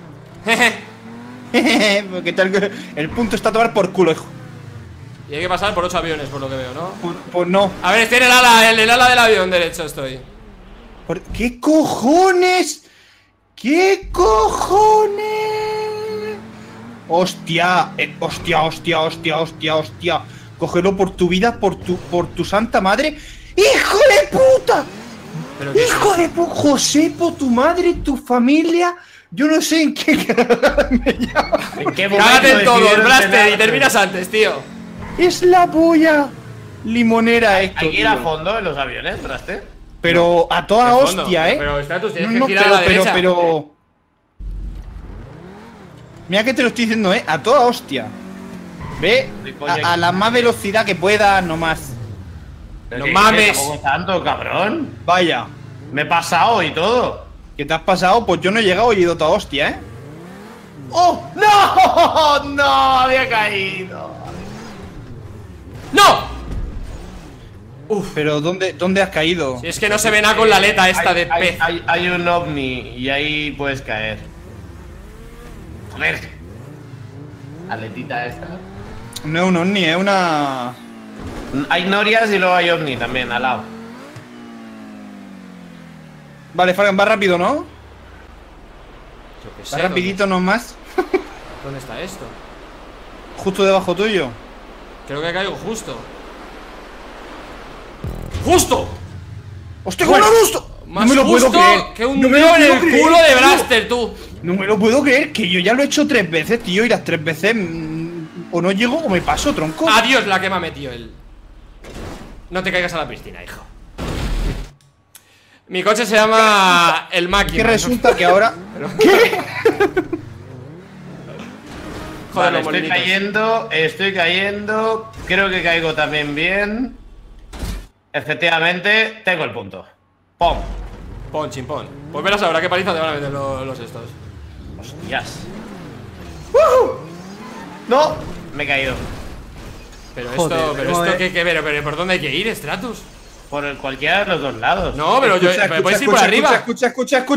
Porque el punto está a tomar por culo, hijo. Y hay que pasar por 8 aviones, por lo que veo, ¿no? Pues no. A ver, estoy en el ala del avión derecho estoy. ¿Qué cojones? ¿Qué cojones? Hostia, hostia. Cógelo por tu vida, por tu santa madre. ¡Hijo de puta! Pero que ¡Hijo de puta! Josepo, tu madre, tu familia. Yo no sé en qué me llamo. ¿En qué cágate en todo, decidieron Braster, y cenar? terminas antes, tío. Es la polla limonera esto. Hay que ir a tío. fondo en los aviones, Braster. Pero a toda De fondo. hostia, Pero Stratus, tienes No, que girar a la derecha. pero. Mira que te lo estoy diciendo, a toda hostia. Ve a la más velocidad que pueda, no más. Pero No que- mames. que tampoco tanto, cabrón. Vaya. Me he pasado y todo. ¿Qué te has pasado? Pues yo no he llegado y he ido a toda hostia, ¡Oh! ¡No! ¡No! Había caído. ¡No! Pero ¿dónde has caído? Si es que no se ve nada con la aleta esta de Hay- pez. hay un ovni y ahí puedes caer. Joder. Aletita esta. No es un ovni, es una. Hay norias y luego hay ovni también al lado. Vale, Fargan, va rápido, ¿no? Yo qué sé, Va rapidito nomás. ¿Dónde está esto? Justo debajo tuyo. Creo que caigo justo. ¡Justo! ¡Hostia, Bueno, cómo lo gusto! Más No me lo puedo justo creer. que un No me dedo lo en puedo el creer, culo de tío. Braster, tú. No me lo puedo creer, que yo ya lo he hecho 3 veces, tío, y las 3 veces o no llego o me paso, tronco. Adiós la que me ha metido él. No te caigas a la piscina, hijo. Mi coche se llama el Que máquina. resulta que ahora. Joder, Vale, los estoy molinitos. estoy cayendo. Creo que caigo también bien. Efectivamente, tengo el punto. ¡Pum! Pon, chimpón. Pues verás ahora qué paliza te van a meter los estos. ¡Hostias! ¡No! Me he caído. Pero Joder, esto, pero no, esto, pero ¿por dónde hay que ir, Stratus? Por cualquiera de los dos lados. No, pero yo. ¿Me puedes ir por arriba? Escucha.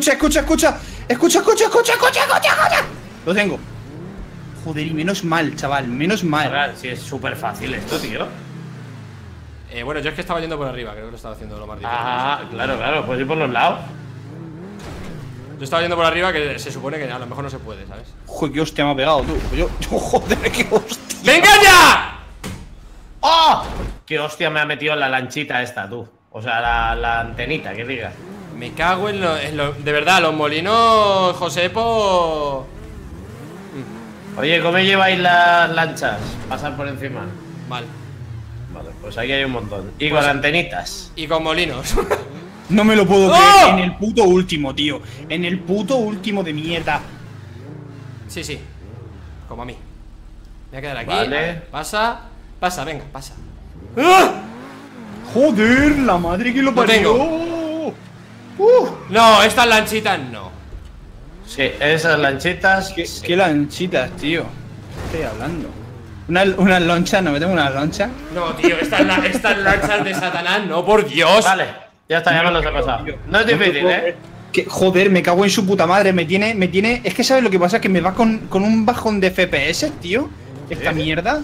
Lo tengo. Joder, y menos mal, chaval, menos mal. Ahora, sí, es súper fácil esto, tío. Bueno, yo es que estaba yendo por arriba, creo que lo estaba haciendo lo más difícil. Ah, claro, puedes ir por los lados. Yo estaba yendo por arriba, que se supone que a lo mejor no se puede, ¿sabes? Joder, qué hostia me ha pegado, tú. Yo, joder, qué hostia. ¡Venga ya! ¡Oh! ¡Qué hostia me ha metido en la lanchita esta, tú! O sea, la antenita, que digas. Me cago en lo. De verdad, los molinos, Josepo. Oye, ¿cómo lleváis las lanchas? Pasar por encima. Mal. Vale, pues aquí hay un montón. Y Pues- con antenitas. Y con molinos. No me lo puedo ¡Oh! creer. En el puto último, tío. En el puto último de mierda. Sí, sí. Como a mí. Me voy a quedar aquí. Vale. Pasa. Pasa, venga, pasa. ¡Ah! Joder, la madre que lo parió. tengo. No, estas lanchitas no. Sí, esas lanchitas. ¿Qué lanchitas, tío? ¿Qué estoy hablando? Unas lonchas, ¿no metemos unas lonchas? No, tío, estas lanchas de Satanás, no, por Dios. Vale, ya está, ya me los he pasado. No es difícil, ¿eh? Que, joder, me cago en su puta madre. Me tiene. Es que sabes lo que pasa, que me va con un bajón de FPS, tío. Esta mierda.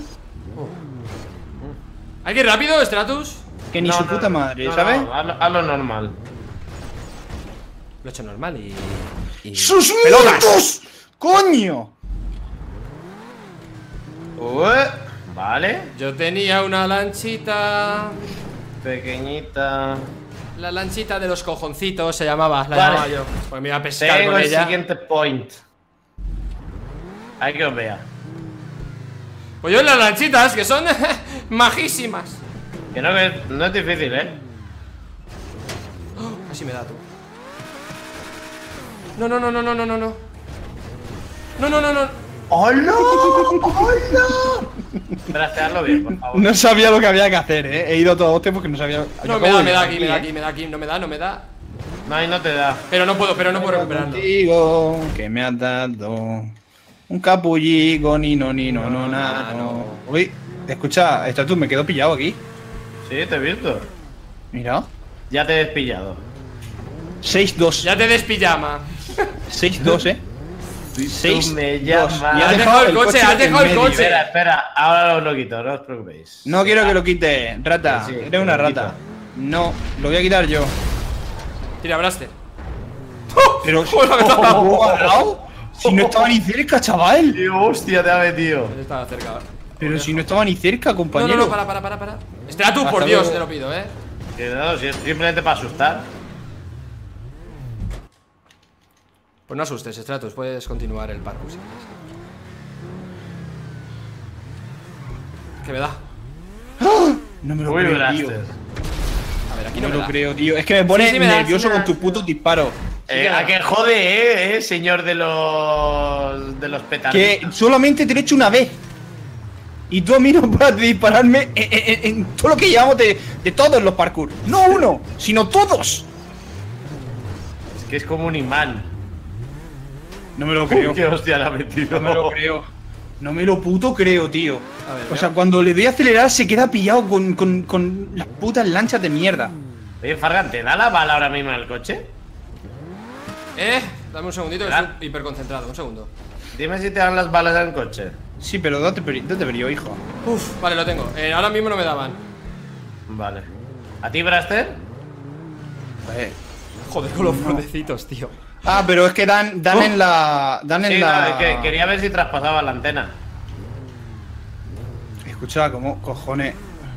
¿Hay que ir rápido, Stratus? Que ni su puta madre, ¿sabes? No, hazlo normal. Lo he hecho normal y... ¡Sus pelotas! ¡Coño! Vale. Yo tenía una lanchita... Pequeñita. La lanchita de los cojoncitos se llamaba, la Vale. llamaba yo. Pues me iba a pescar Tengo con el ella. siguiente point. Hay que os vea. Pues yo en las lanchitas, que son majísimas. Que no es difícil, ¿eh? Casi me da tú. No, no, no, no, no, no, no, no. No, no, no, no. ¡Hola! ¡Hola! Espera, hazlo bien, por favor. No sabía lo que había que hacer, He ido todo hostia porque no sabía. No, me da aquí, me da aquí, me da aquí. No me da, no me da. No, ahí no te da. Pero no puedo recuperarlo. Contigo, que me has dado un capullico, ni no, no. Uy, escucha, tú me quedo pillado aquí. Sí, te he visto. Mira. Ya te he despillado. 6-2. Ya te despillama. 6-2, 6 me llamas. Y Has dejado el coche, has dejado el coche. Espera, ahora os lo quito, no os preocupéis. No quiero que lo quite, rata. Sí, Eres una lo rata. No, lo voy a quitar yo. Tira, Blaster. Pero ¡Oh! si no estaba ni cerca, chaval. ¡Qué hostia te ha metido! Estaba cerca. Pero si no estaba ni cerca, No, compañero. no, no, para. Espera tú, por Hasta Dios, luego. te lo pido, Que no, si es simplemente para asustar. Pues no asustes, Stratus, puedes continuar el parkour si quieres. ¿Qué me da? No me lo Uy, creo, tío. Blaster. A ver, aquí No no me me lo da. creo, tío. Es que me pone Sí, me da, nervioso sí me con da. tus putos disparos. A que jode, señor de los petardos. Que solamente te lo he hecho una vez. Y tú a mí no puedes dispararme en todo lo que llevamos de todos los parkour. No uno, sino todos. Es que es como un imán. No me lo creo. ¿Qué hostia le ha metido? No me lo creo. No me lo puto creo, tío. A ver, O sea, cuando le doy a acelerar se queda pillado con las putas lanchas de mierda. Oye, Fargan, ¿te da la bala ahora mismo en el coche? Dame un segundito que Claro. estoy hiperconcentrado, un segundo. Dime si te dan las balas en el coche. Sí, pero date brío, hijo. Uf, vale, lo tengo. Ahora mismo no me daban. Vale. ¿A ti, Braster? Joder, con los bordecitos, tío. Ah, pero es que dan en la. Dan en Sí, la. no, es que quería ver si traspasaba la antena. Escucha, ¿cómo cojones?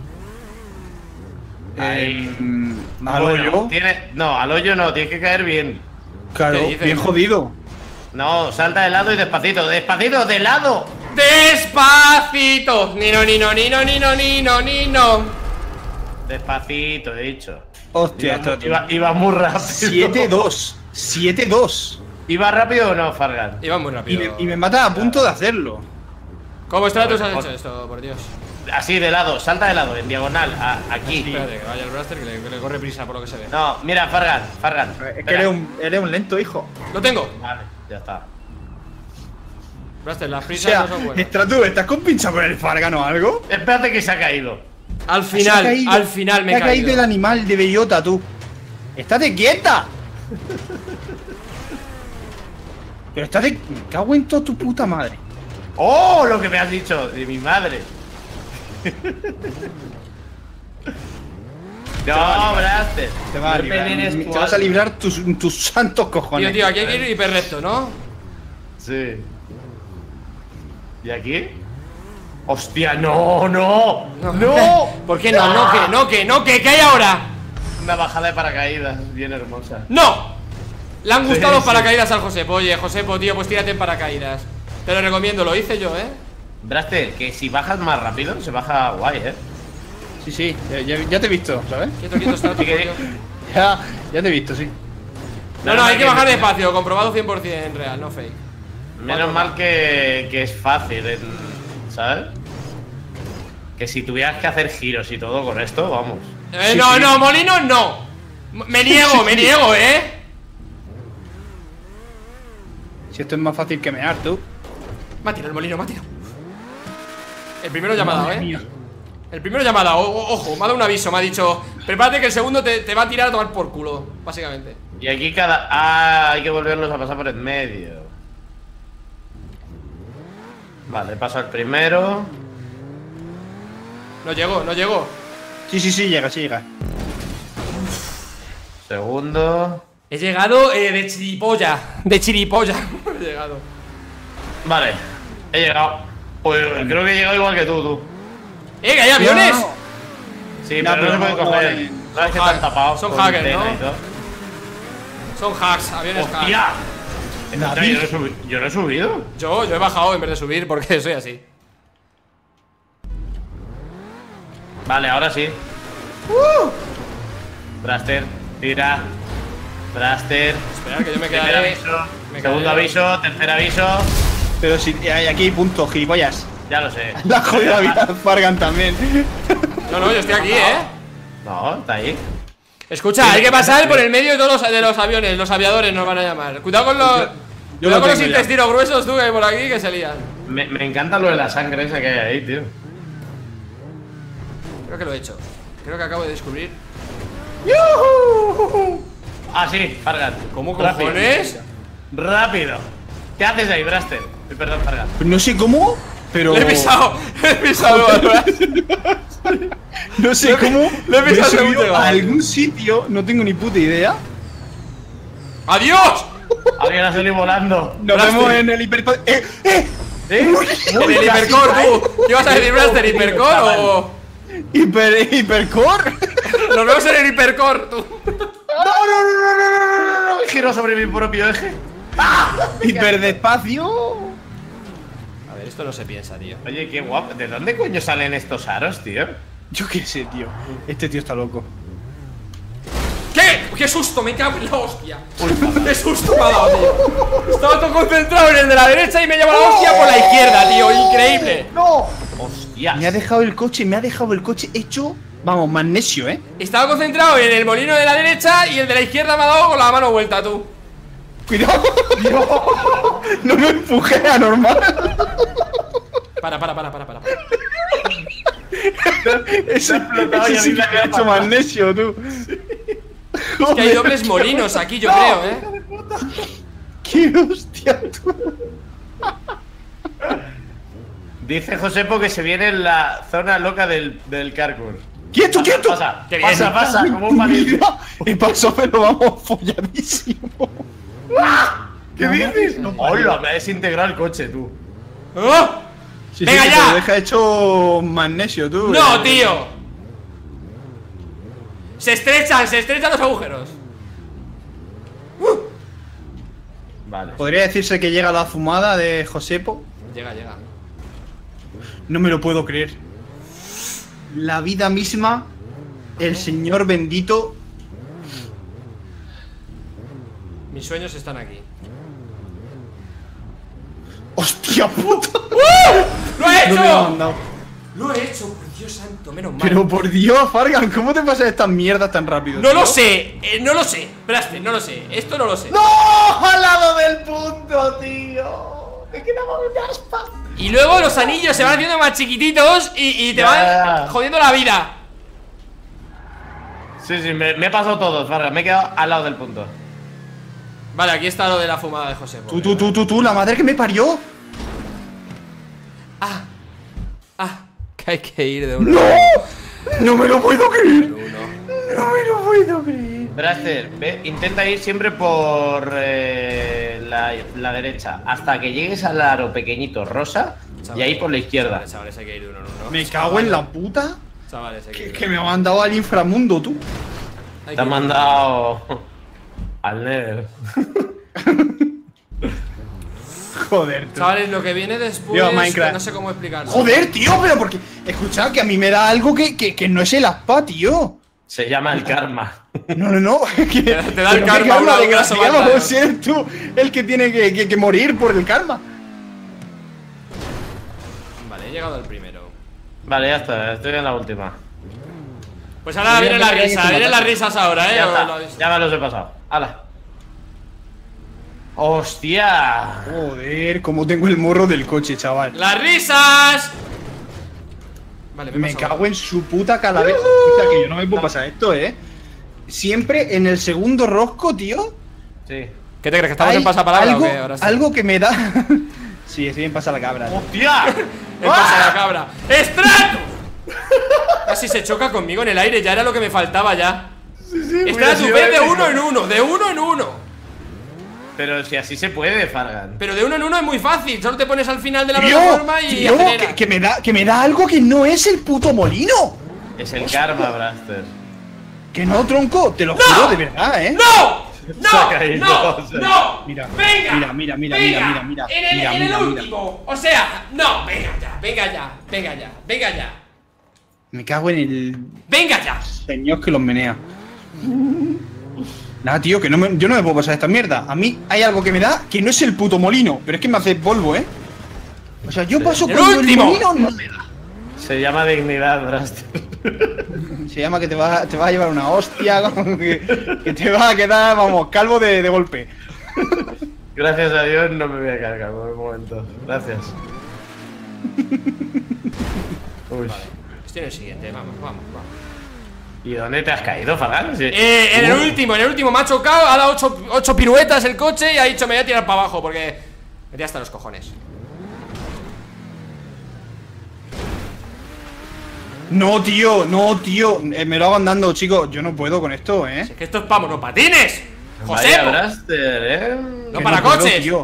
Ahí. ¿Al hoyo? No, al hoyo no, tienes que caer bien. Claro, ¿Qué dices? bien jodido. No, salta de lado y despacito. ¡Despacito, de lado! ¡Despacito! Nino, nino, nino, nino, nino, nino. Despacito, he dicho. Hostia, esto, tío. Iba muy rápido. 7-2. 7-2. ¿Iba rápido o no, Fargan? Iba muy Y rápido. me mata a punto de hacerlo. ¿Cómo Stratus has Joder, hecho esto, por Dios? Así, de lado, salta de lado, en diagonal, aquí. Espérate, que vaya el Blaster que le corre prisa por lo que se ve. No, mira, Fargan. Es que eres un lento, hijo. ¡Lo tengo! Vale, ya está. Blaster, las O prisas sea, no son buenas. Stratu, ¿estás compinchado con el Fargan o algo? Espérate que se ha caído. Al Se ha final caído. me he Se ha caído el caído. animal de bellota, tú. ¡Estate quieta! Pero estate. Me cago en toda tu puta madre. ¡Oh! Lo que me has dicho de mi madre. No, Braster. Te vas a No librar. envenenes Te tu vas a alma. librar tus santos cojones. Tío, aquí hay que ir hiper recto, ¿no? Sí. ¿Y aquí? ¡Hostia, no, no! ¡No! ¿Por qué no? No, ¿qué hay ahora? Una bajada de paracaídas bien hermosa. ¡No! Le han gustado Sí, los sí. paracaídas al Josepo. Oye, Josepo, tío, pues tírate en paracaídas. Te lo recomiendo, lo hice yo, Braster, que si bajas más rápido, se baja guay, Sí, ya te he visto, ¿sabes? Quieto, Stratus, Sí, que- por Dios. Ya te he visto, sí. No, hay que bajar despacio, comprobado 100% real, no fake. Menos mal que es fácil, ¿sabes? Que si tuvieras que hacer giros y todo con esto, vamos. Sí, No, sí. no, Molino, no. Me niego, Si esto es más fácil que mear, tú. Me ha tirado el molino, me ha tirado. El primero ya me ha dado, Madre mía. El primero ya me ha dado, ojo, me ha dado un aviso. Me ha dicho, prepárate que el segundo te va a tirar a tomar por culo, básicamente. Y aquí cada... Ah, hay que volverlos a pasar por en medio. Vale, paso al primero. No llegó, no llegó. Sí, llega, sí llega. Segundo. He llegado de chiripolla. De chiripolla. He llegado. Vale, he llegado. Pues creo que he llegado igual que tú. ¡Que hay aviones! No. Sí, No, pero no se puede no coger. vale. No es que Son están tapados. son con hackers, tela ¿no? y todo. Son hacks, aviones hacks. ¡Hostia! David. Yo no he subido. Yo he bajado en vez de subir porque soy así. Vale, ahora sí. Braster, tira. Braster. Esperad que yo me Primer quedaré. aviso. Me Segundo quedaré. aviso. Tercer aviso. Pero si aquí hay puntos, gilipollas. Ya lo sé. La jodida vida de Fargan también. No, yo estoy aquí, No, está ahí. Escucha, hay que pasar por el medio de todos los aviones. Los aviadores nos van a llamar. Cuidado con los. Yo Cuidado lo con los tengo ya. intestinos gruesos, tú, que hay por aquí que se lían. Me encanta lo de la sangre esa que hay ahí, tío. Creo que lo he hecho. Creo que acabo de descubrir. Ah, sí, Fargan. ¿Cómo Rápido. cojones? Rápido. ¿Qué haces ahí, Braster? Perdón, Fargan. Pues no sé cómo, pero. Le he pisado. Le he pisado. No sé cómo. le he me pisado subido segundo. a algún sitio, no tengo ni puta idea. ¡Adiós! Alguien ha salido volando. Nos Braster. vemos en el hiper. ¿Sí? En el hipercore, tú. ¿Qué vas a decir, Blaster? ¿Hipercore o.? Hipercore. Nos vemos en el hipercore, tú. No. Giro sobre mi propio eje. Hiperdespacio. A ver, esto no se piensa, tío. Oye, qué guapo. ¿De dónde coño salen estos aros, tío? Yo qué sé, tío. Este tío está loco. ¿Qué? ¡Qué susto! Me cago en la hostia. ¡Qué susto me ha dado, tío! Estaba todo concentrado en el de la derecha y me lleva la hostia por la izquierda, tío. Increíble. ¡No! Hostia. Me ha dejado el coche hecho. Vamos, magnesio, ¿eh? Estaba concentrado en el molino de la derecha y el de la izquierda me ha dado con la mano vuelta, tú. Cuidado. No me empuje, anormal. Para. Ese explotado y a sí mí que me ha ha quedado hecho fatal. magnesio, tú. Es que hay dobles molinos aquí, yo creo, ¿eh? ¡Qué hostia, tú! Dice Josepo que se viene en la zona loca del carcour. ¡Quieto, quieto! Pasa, Qué bien. pasa, como un valiente. Y pasó, pero vamos, folladísimo. ¿Qué dices? Hola, me ha desintegrado el coche, tú. ¡Oh! Sí, ¡Venga que ya! te lo deja hecho magnesio, tú. ¡No, tío! Se estrechan los agujeros. Vale. ¿Podría decirse que llega la fumada de Josepo? Llega. No me lo puedo creer. La vida misma, el señor bendito. Mis sueños están aquí. ¡Hostia puta! ¡Lo he No me lo han hecho! dado. ¡Lo he hecho! Por Dios santo, menos mal. Pero por Dios, Fargan, ¿cómo te pasas estas mierdas tan rápido? No tío? lo sé, no lo sé. Braster, no lo sé. Esto no lo sé. ¡No! ¡Al lado del punto, tío! ¡Me quedaba un aspa! Y luego los anillos se van haciendo más chiquititos y te Ya. van jodiendo la vida. Sí, me he pasado todos, Fargan. Me he quedado al lado del punto. Vale, aquí está lo de la fumada de José. Tú, la madre que me parió. Que hay que ir de uno. ¡No! ¡No me lo puedo creer! ¡No me lo puedo creer! Braster, ve, intenta ir siempre por la derecha hasta que llegues al aro pequeñito rosa y ahí por la izquierda. Chavales, hay que ir de uno en uno. Me cago en la puta. Chavales, hay que ir. Que me ha mandado al inframundo, tú. Hay que Te han ir. mandado al Nether. Joder, tú. Chavales, lo que viene después. Dios, Minecraft. No sé cómo explicarlo. Joder, tío, pero porque. Escuchad, que a mí me da algo que no es el aspa, tío. Se llama el karma. No. Que, Te da el pero karma, ¿qué una desgraciado, somata, ¿no? si eres tú el que tiene que morir por el karma. Vale, he llegado al primero. Vale, ya está, estoy en la última. Pues ahora vienen las risas, vienen las risas ahora, Ya ¿O está, lo habéis- ya me los he pasado. ¡Hala! ¡Hostia! Joder, cómo tengo el morro del coche, chaval. ¡Las risas! Vale, Me cago en su puta calavera. O sea, que yo no me puedo pasar esto, Siempre en el segundo rosco, tío. Sí. ¿Qué te crees? ¿Que estamos en pasapalabra algo, o qué? Ahora sí. algo que me da. Sí, estoy en pasapalabra. ¡Hostia! En pasapalabra. ¡Estrato! Casi se choca conmigo en el aire, ya era lo que me faltaba ya. Estrato, ves de uno en uno, de uno en uno. Pero si así se puede, Fargan. Pero de uno en uno es muy fácil, solo te pones al final de la Tío, plataforma y tío, acelera. que me da algo que no es el puto molino. Es el karma, Braster. Que no, tronco, te lo ¡No! juro de verdad, ¡No! Se ha ¡No! caído, ¡No! se ha ¡No! Mira, ¡Venga! mira, venga, en el último. O sea, no, venga ya, venga ya, venga ya, venga ya. Me cago en el Venga ya. señor que los menea. Nada, tío, que yo no me puedo pasar esta mierda. A mí hay algo que me da que no es el puto molino, pero es que me hace polvo, O sea, yo paso ¡El cuando último! el molino no me da. Se llama dignidad, Braster. Se llama que te vas a llevar una hostia, que te vas a quedar, vamos, calvo de golpe. Gracias a Dios no me voy a cargar por el momento. Gracias. Uy. Estoy en el siguiente, vamos. ¿Y dónde te has caído, Fargan? Sí. En el último me ha chocado, ha dado 8 piruetas el coche y ha dicho me voy a tirar para abajo porque me tira hasta los cojones. No, tío, me lo hagan dando, chicos. Yo no puedo con esto, Es que esto es para monopatines. ¡José! Vaya, Braster, No Que para puedo, coches. tío.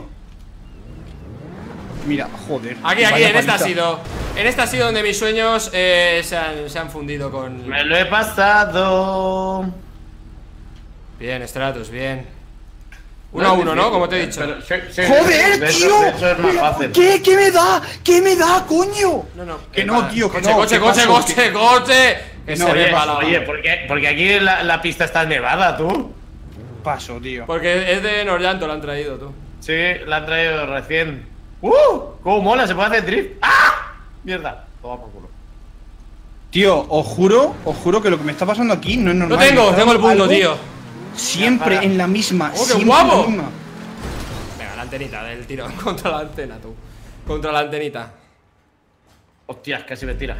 Mira, joder. Aquí, Vaya en esta ha paliza. sido. En esta ha sido donde mis sueños se han fundido con. Me lo he pasado. Bien, Stratus, bien. 1 a 1, ¿no? Como te he dicho. ¡Joder, de tío! eso es más fácil. ¿Qué me da? ¿Qué me da, coño? No. Que no, tío, que Coche, no. coche, ¿qué coche, paso? coche. Que no, se ve Oye, para la. oye, porque aquí la pista está nevada, tú. Paso, tío. Porque es de Norllanto, lo han traído tú. Sí, la han traído recién. ¡Cómo mola! Se puede hacer drift. ¡Ah! Mierda. Toma por culo. Tío, os juro que lo que me está pasando aquí no es normal. No tengo Me está el punto, algo tío. Siempre Para. en la misma. ¡Oh, qué siempre guapo! en la misma. Venga, la antenita del tiro. Contra la antena, tú. Contra la antenita. Hostias, casi me tira.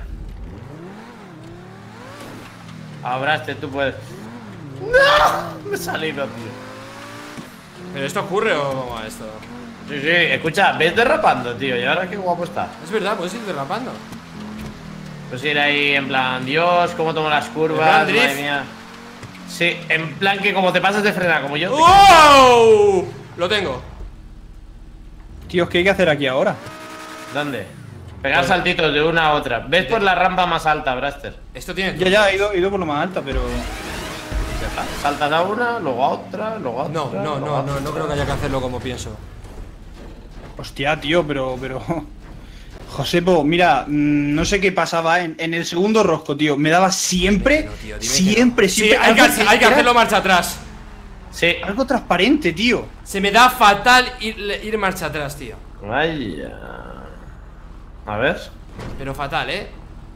Abraste, tú puedes. ¡No! Me he salido, tío. ¿Pero esto ocurre o cómo va esto? Sí, escucha, ves derrapando, tío. Y ahora qué guapo está. Es verdad, puedes ir derrapando. Pues ir ahí en plan, Dios, cómo tomo las ¿En curvas, plan drift? madre mía. Sí, en plan que como te pasas de frenar, como yo. ¡Wow! Lo tengo. Tío, ¿qué hay que hacer aquí ahora? ¿Dónde? Pegar saltitos de una a otra. Ves por la rampa más alta, Braster. Esto tiene. Ya, he ido por lo más alta, pero. Ya está. Saltas a una, luego a otra, luego a otra. No luego a otra. creo que haya que hacerlo como pienso. Hostia, tío, pero. Josepo, mira, no sé qué pasaba en el segundo rosco, tío. Me daba siempre. No, tío, dime siempre. Sí, hay que era hacerlo marcha atrás. Sí. Algo transparente, tío. Se me da fatal ir marcha atrás, tío. Vaya. A ver. Pero fatal, ¿eh?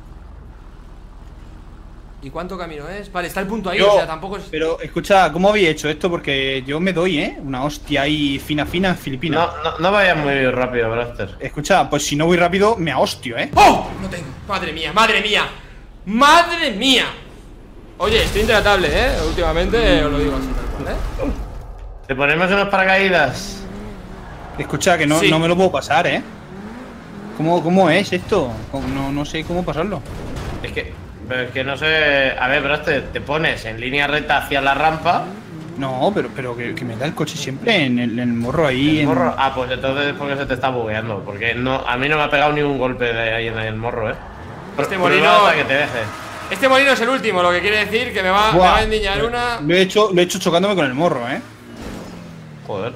¿Y cuánto camino es? Vale, está el punto ahí, Yo- o sea, tampoco es. Pero escucha, ¿cómo habéis hecho esto? Porque yo me doy, una hostia ahí fina en Filipinas. No vayas muy rápido, Braster. Escucha, pues si no voy rápido, me ahostio, ¡Oh! No tengo. Madre mía, madre mía. ¡Madre mía! Oye, estoy intratable, ¿eh? Últimamente os lo digo así tal cual, ¿eh? ¿Te ponemos unos paracaídas? Escucha, que no, Sí. no me lo puedo pasar, ¿Cómo es esto? No sé cómo pasarlo. Pero es que no sé. A ver, Braster, te pones en línea recta hacia la rampa. No, pero que me da el coche siempre en el morro ahí. ¿El morro? Ah, pues entonces es porque se te está bugueando. Porque no, a mí no me ha pegado ni un golpe de ahí en el morro, Este Prueba molino- hasta que te deje. Este molino es el último, lo que quiere decir que me va a endiñar una. Lo he hecho chocándome con el morro, Joder.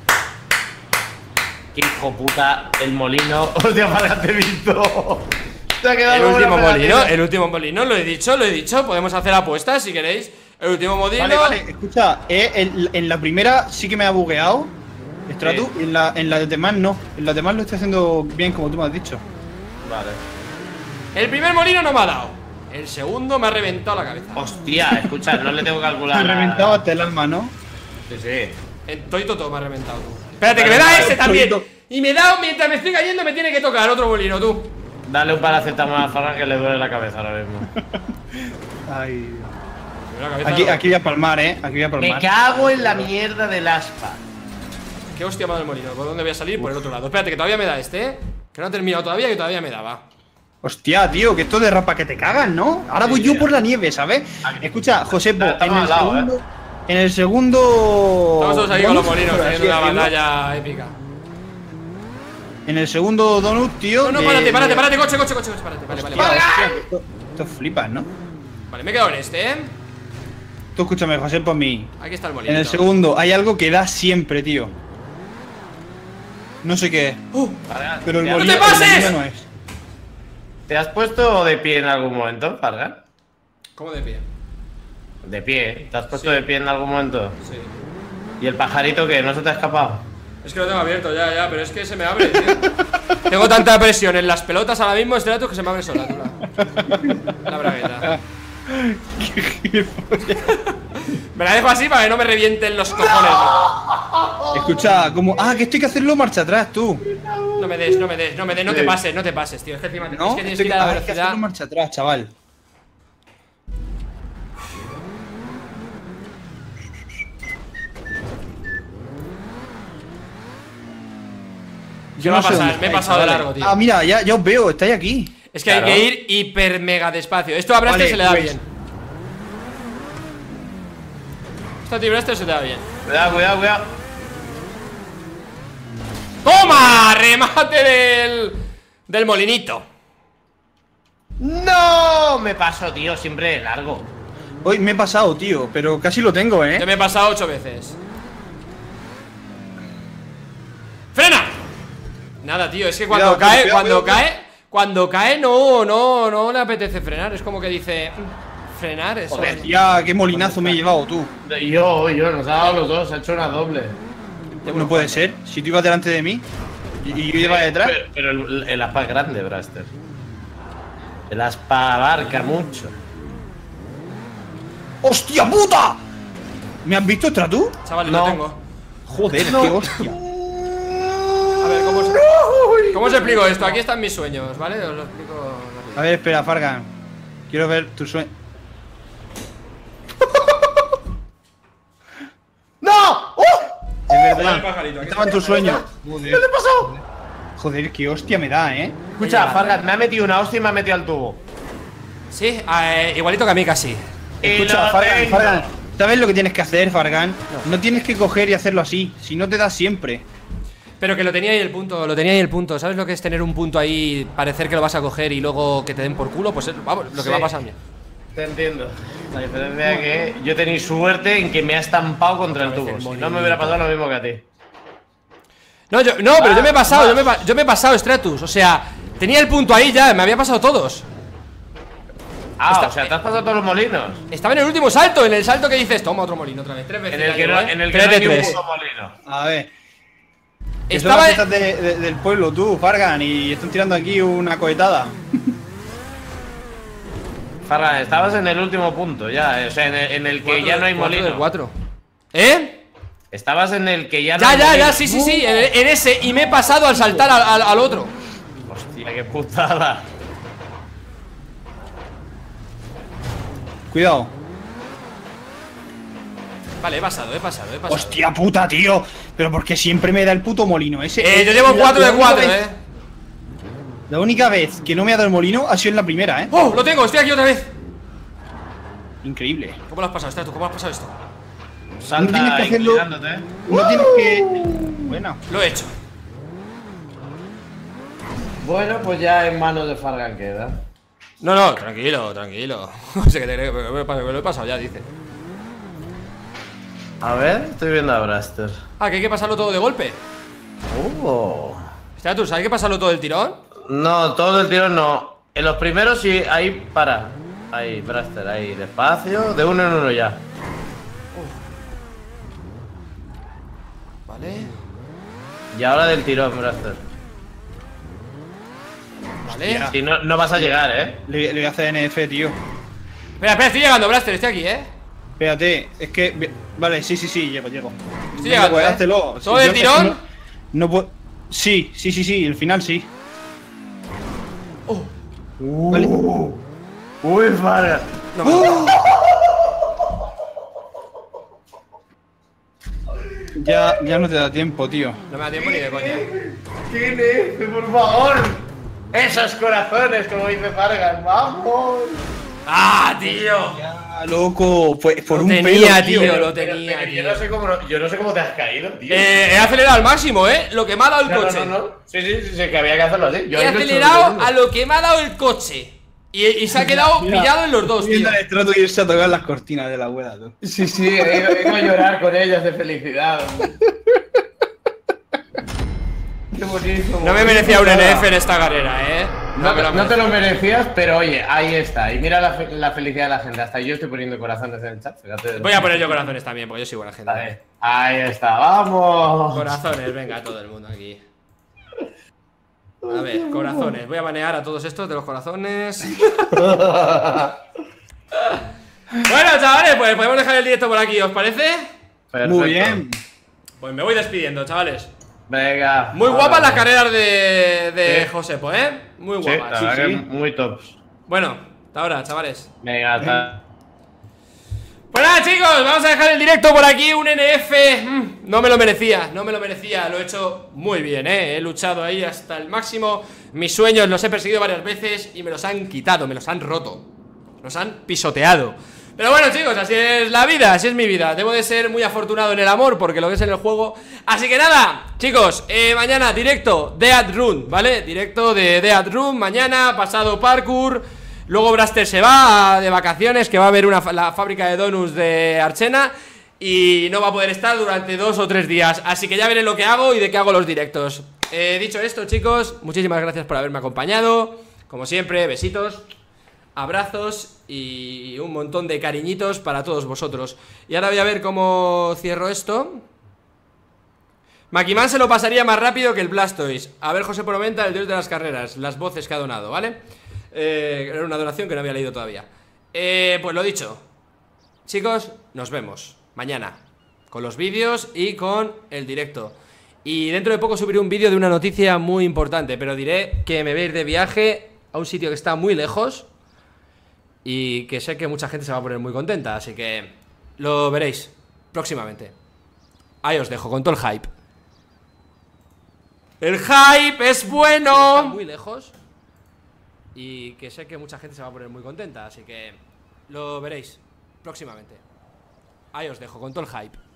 Qué hijo puta el molino. Hostia, para te he visto. Te ha quedado El como último una molino, pegatina. lo he dicho. Podemos hacer apuestas si queréis. El último molino. Vale, escucha, en la primera sí que me ha bugueado, Stratu, y en las demás no. En las demás lo estoy haciendo bien, como tú me has dicho. Vale. El primer molino no me ha dado. El segundo me ha reventado la cabeza. Hostia, escucha, no le tengo que Me calcular. ha reventado hasta el alma, ¿no? Sí. En Toito todo me ha reventado tú. Espérate, que me da ese también. Y me da, mientras me estoy cayendo, me tiene que tocar otro molino, tú. Dale un paracetamol a Fargan que le duele la cabeza ahora mismo. Ay. La cabeza Aquí, no. aquí voy a palmar, Aquí voy a Me palmar. cago en la mierda del aspa. Qué hostia me ha dado el molino. ¿Por dónde voy a salir? Por el otro lado. Espérate, que todavía me da este, Que no ha terminado todavía, que todavía me daba. Hostia, tío, que esto derrapa que te cagan, ¿no? Ahora voy yo por la nieve, ¿sabes? Escucha, Josepo, Estamos al lado, en el segundo. Estamos todos ahí con los donut, molinos, por así teniendo una decirlo, batalla épica. En el segundo donut, tío. No, párate, coche, párate. Vale. Esto flipas, ¿no? Vale, me he quedado en este, Tú escúchame, Josepo, a mí. Aquí está el molino. En el segundo hay algo que da siempre, tío. No sé qué es. Fargan, Pero el ¡No te molino, pases! el molino no es. ¿te has puesto de pie en algún momento, Fargan? ¿Cómo de pie? De pie. ¿Te has puesto Sí. de pie en algún momento? Sí. ¿Y el pajarito que no se te ha escapado? Es que lo tengo abierto, ya, pero es que se me abre, tío. Tengo tanta presión en las pelotas ahora mismo, este dato, que se me abre sola, tú, la bragueta. Me la dejo así para que no me revienten los cojones. Escucha, como. Ah, que esto hay que hacerlo marcha atrás, tú. No me des, no te pases, tío. Es que encima ¿No? es que tienes Esto que ir a la hay que velocidad. hacerlo marcha atrás, chaval. ¿Qué va a no sé pasar? dónde Me he estáis, pasado de chavales. largo, tío. Ah, mira, ya os veo, estáis aquí. Es que Claro. hay que ir hiper mega despacio. Esto a Braster Vale, se le da pues. bien. Esto a ti Braster se le da bien. Cuidado. ¡Toma! ¡Remate del molinito! ¡No! Me paso, tío, siempre de largo. Hoy me he pasado, tío, pero casi lo tengo, Yo me he pasado 8 veces. ¡Frena! Nada, tío, es que cuando Cuidado, cuando cae no le apetece frenar. Es como que dice, frenar, eso. Joder, ya, qué molinazo me he llevado, tú. Yo, nos ha dado los dos, ha hecho una doble. No puede ser. Si tú ibas delante de mí y yo iba detrás. Pero el aspa es grande, Braster. El aspa abarca mucho. ¡Hostia puta! ¿Me has visto extra tú? Chavales, No. lo tengo. Joder, qué hostia. A ver, ¿cómo os explico esto? Aquí están mis sueños, ¿vale? Os lo explico rápido. A ver, espera, Fargan. Quiero ver tu sueño. ¡No! Es verdad. pajarito, aquí Estaba en tu sueño. ¿Qué te pasó? Joder, qué hostia me da, Escucha, Fargan, me ha metido una hostia y me ha metido al tubo. Sí, igualito que a mí casi. Escucha, lo Fargan, tengo. Fargan. ¿Sabes lo que tienes que hacer, Fargan? No tienes que coger y hacerlo así. Si no te da siempre. Pero que lo tenía ahí el punto, ¿Sabes lo que es tener un punto ahí, parecer que lo vas a coger y luego que te den por culo? Pues es lo que Sí. va a pasar a mí. Te entiendo. La diferencia es que yo he tenido suerte en que me ha estampado contra el Otra vez tubo. el Si no molinito. me hubiera pasado lo mismo que a ti. No, pero yo me he pasado, yo me he pasado, Stratus. O sea, tenía el punto ahí ya, me había pasado todos. Ah, o sea, te has pasado todos los molinos. Estaba en el último salto, en el salto que dices, toma otro molino otra vez, 3 veces. En el ya que llevo, no, ¿eh? en el que 3 no de hay ni un 3. puto molino. A ver. Que son Estaba las fiestas del pueblo, tú, Fargan, y están tirando aquí una cohetada. Fargan, estabas en el último punto ya, o sea, en el que ya no hay molino. 4. ¿Eh? Estabas en el que ya no Ya, hay ya, molino. ya, sí, en ese. Y me he pasado al saltar al otro. Hostia, qué putada. Cuidado. Vale, he pasado. Hostia puta, tío. Pero porque siempre me da el puto molino ese. Yo llevo 4 de la única 4, vez- La única vez que no me ha dado el molino ha sido en la primera, ¡Oh! Lo tengo, estoy aquí otra vez. Increíble. ¿Cómo lo has pasado, Stratus? ¿Cómo has pasado esto? No tienes Salta que hacerlo. inclinándote. No tienes que. Bueno. Lo he hecho. Bueno, pues ya en manos de Fargan queda. No, tranquilo. No sé qué te creo, pero me lo he pasado ya, dice. A ver, estoy viendo a Braster. Ah, que hay que pasarlo todo de golpe. Stratus, ¿hay que pasarlo todo del tirón? No, todo el tirón no. En los primeros sí, ahí para. Ahí, Braster, ahí, despacio. De uno en uno ya. Vale. Y ahora del tirón, Braster. Vale. Si no, no vas a llegar, Le voy a hacer NF, tío. Espera, estoy llegando, Blaster, estoy aquí, Espérate, es que. Vale, sí, llego. Estoy Venga, llegando, pues, háztelo. ¿Todo Sí, el yo- tirón? No puedo. Sí, el final sí. Vale. Uy, Fargan. No me Ya no te da tiempo, tío. No me da tiempo ni de coña. ¿Quién es? Por favor. Esos corazones, como dice Fargan. ¡Vamos! ¡Ah, tío! Ya, loco. Pues por Lo un tenía, pelo, tío, lo Pero tenía, yo tío. yo no sé cómo te has caído, tío. He acelerado al máximo, lo que me ha dado el coche. No. Sí, que había que hacerlo así. Yo He ahí lo he hecho acelerado segundo. a lo que me ha dado el coche. Y se ha quedado Mira, pillado en los dos, tío. Viendo el estrato y irse a tocar las cortinas de la abuela, tú. Sí, he ido a llorar con ellas de felicidad. Qué bonito. No me merecía un NF en esta carrera, No, me lo no te lo merecía. merecías, pero oye, ahí está. Y mira la felicidad de la gente. Hasta yo estoy poniendo corazones en el chat. Fíjate. Voy a poner yo corazones también, porque yo soy buena gente. Ahí está, vamos. Corazones, venga, todo el mundo aquí. A ver, corazones. Voy a banear a todos estos de los corazones. Bueno, chavales, pues podemos dejar el directo por aquí, ¿os parece? Perfecto. Muy bien. Pues me voy despidiendo, chavales. Venga. Muy guapas las carreras. carreras de Sí. Josepo, Muy Sí, la guapas. verdad sí. que muy tops. Bueno, hasta ahora, chavales. Venga, hasta. Pues nada, chicos, vamos a dejar el directo por aquí. Un NF. No me lo merecía, Lo he hecho muy bien, He luchado ahí hasta el máximo. Mis sueños los he perseguido varias veces y me los han quitado, me los han roto. Nos han pisoteado. Pero bueno, chicos, así es la vida, así es mi vida. Debo de ser muy afortunado en el amor, porque lo que es en el juego. Así que nada, chicos, mañana directo Death Run, ¿vale? Directo de Death Run, mañana, pasado parkour. Luego Braster se va de vacaciones, que va a haber la fábrica de donuts de Archena. Y no va a poder estar durante 2 o 3 días. Así que ya veré lo que hago y de qué hago los directos. Dicho esto, chicos, muchísimas gracias por haberme acompañado. Como siempre, besitos, abrazos y un montón de cariñitos para todos vosotros. Y ahora voy a ver cómo cierro esto. Maquiman se lo pasaría más rápido que el Blastoise. A ver, José Proventa, el dios de las carreras. Las voces que ha donado, ¿vale? Era una donación que no había leído todavía. Pues lo dicho, chicos, nos vemos mañana con los vídeos y con el directo. Y dentro de poco subiré un vídeo de una noticia muy importante, pero diré que me voy a ir de viaje a un sitio que está muy lejos y que sé que mucha gente se va a poner muy contenta, así que lo veréis próximamente. Ahí os dejo con todo el hype. ¡El hype es bueno! Está muy lejos y que sé que mucha gente se va a poner muy contenta, así que lo veréis próximamente. Ahí os dejo con todo el hype.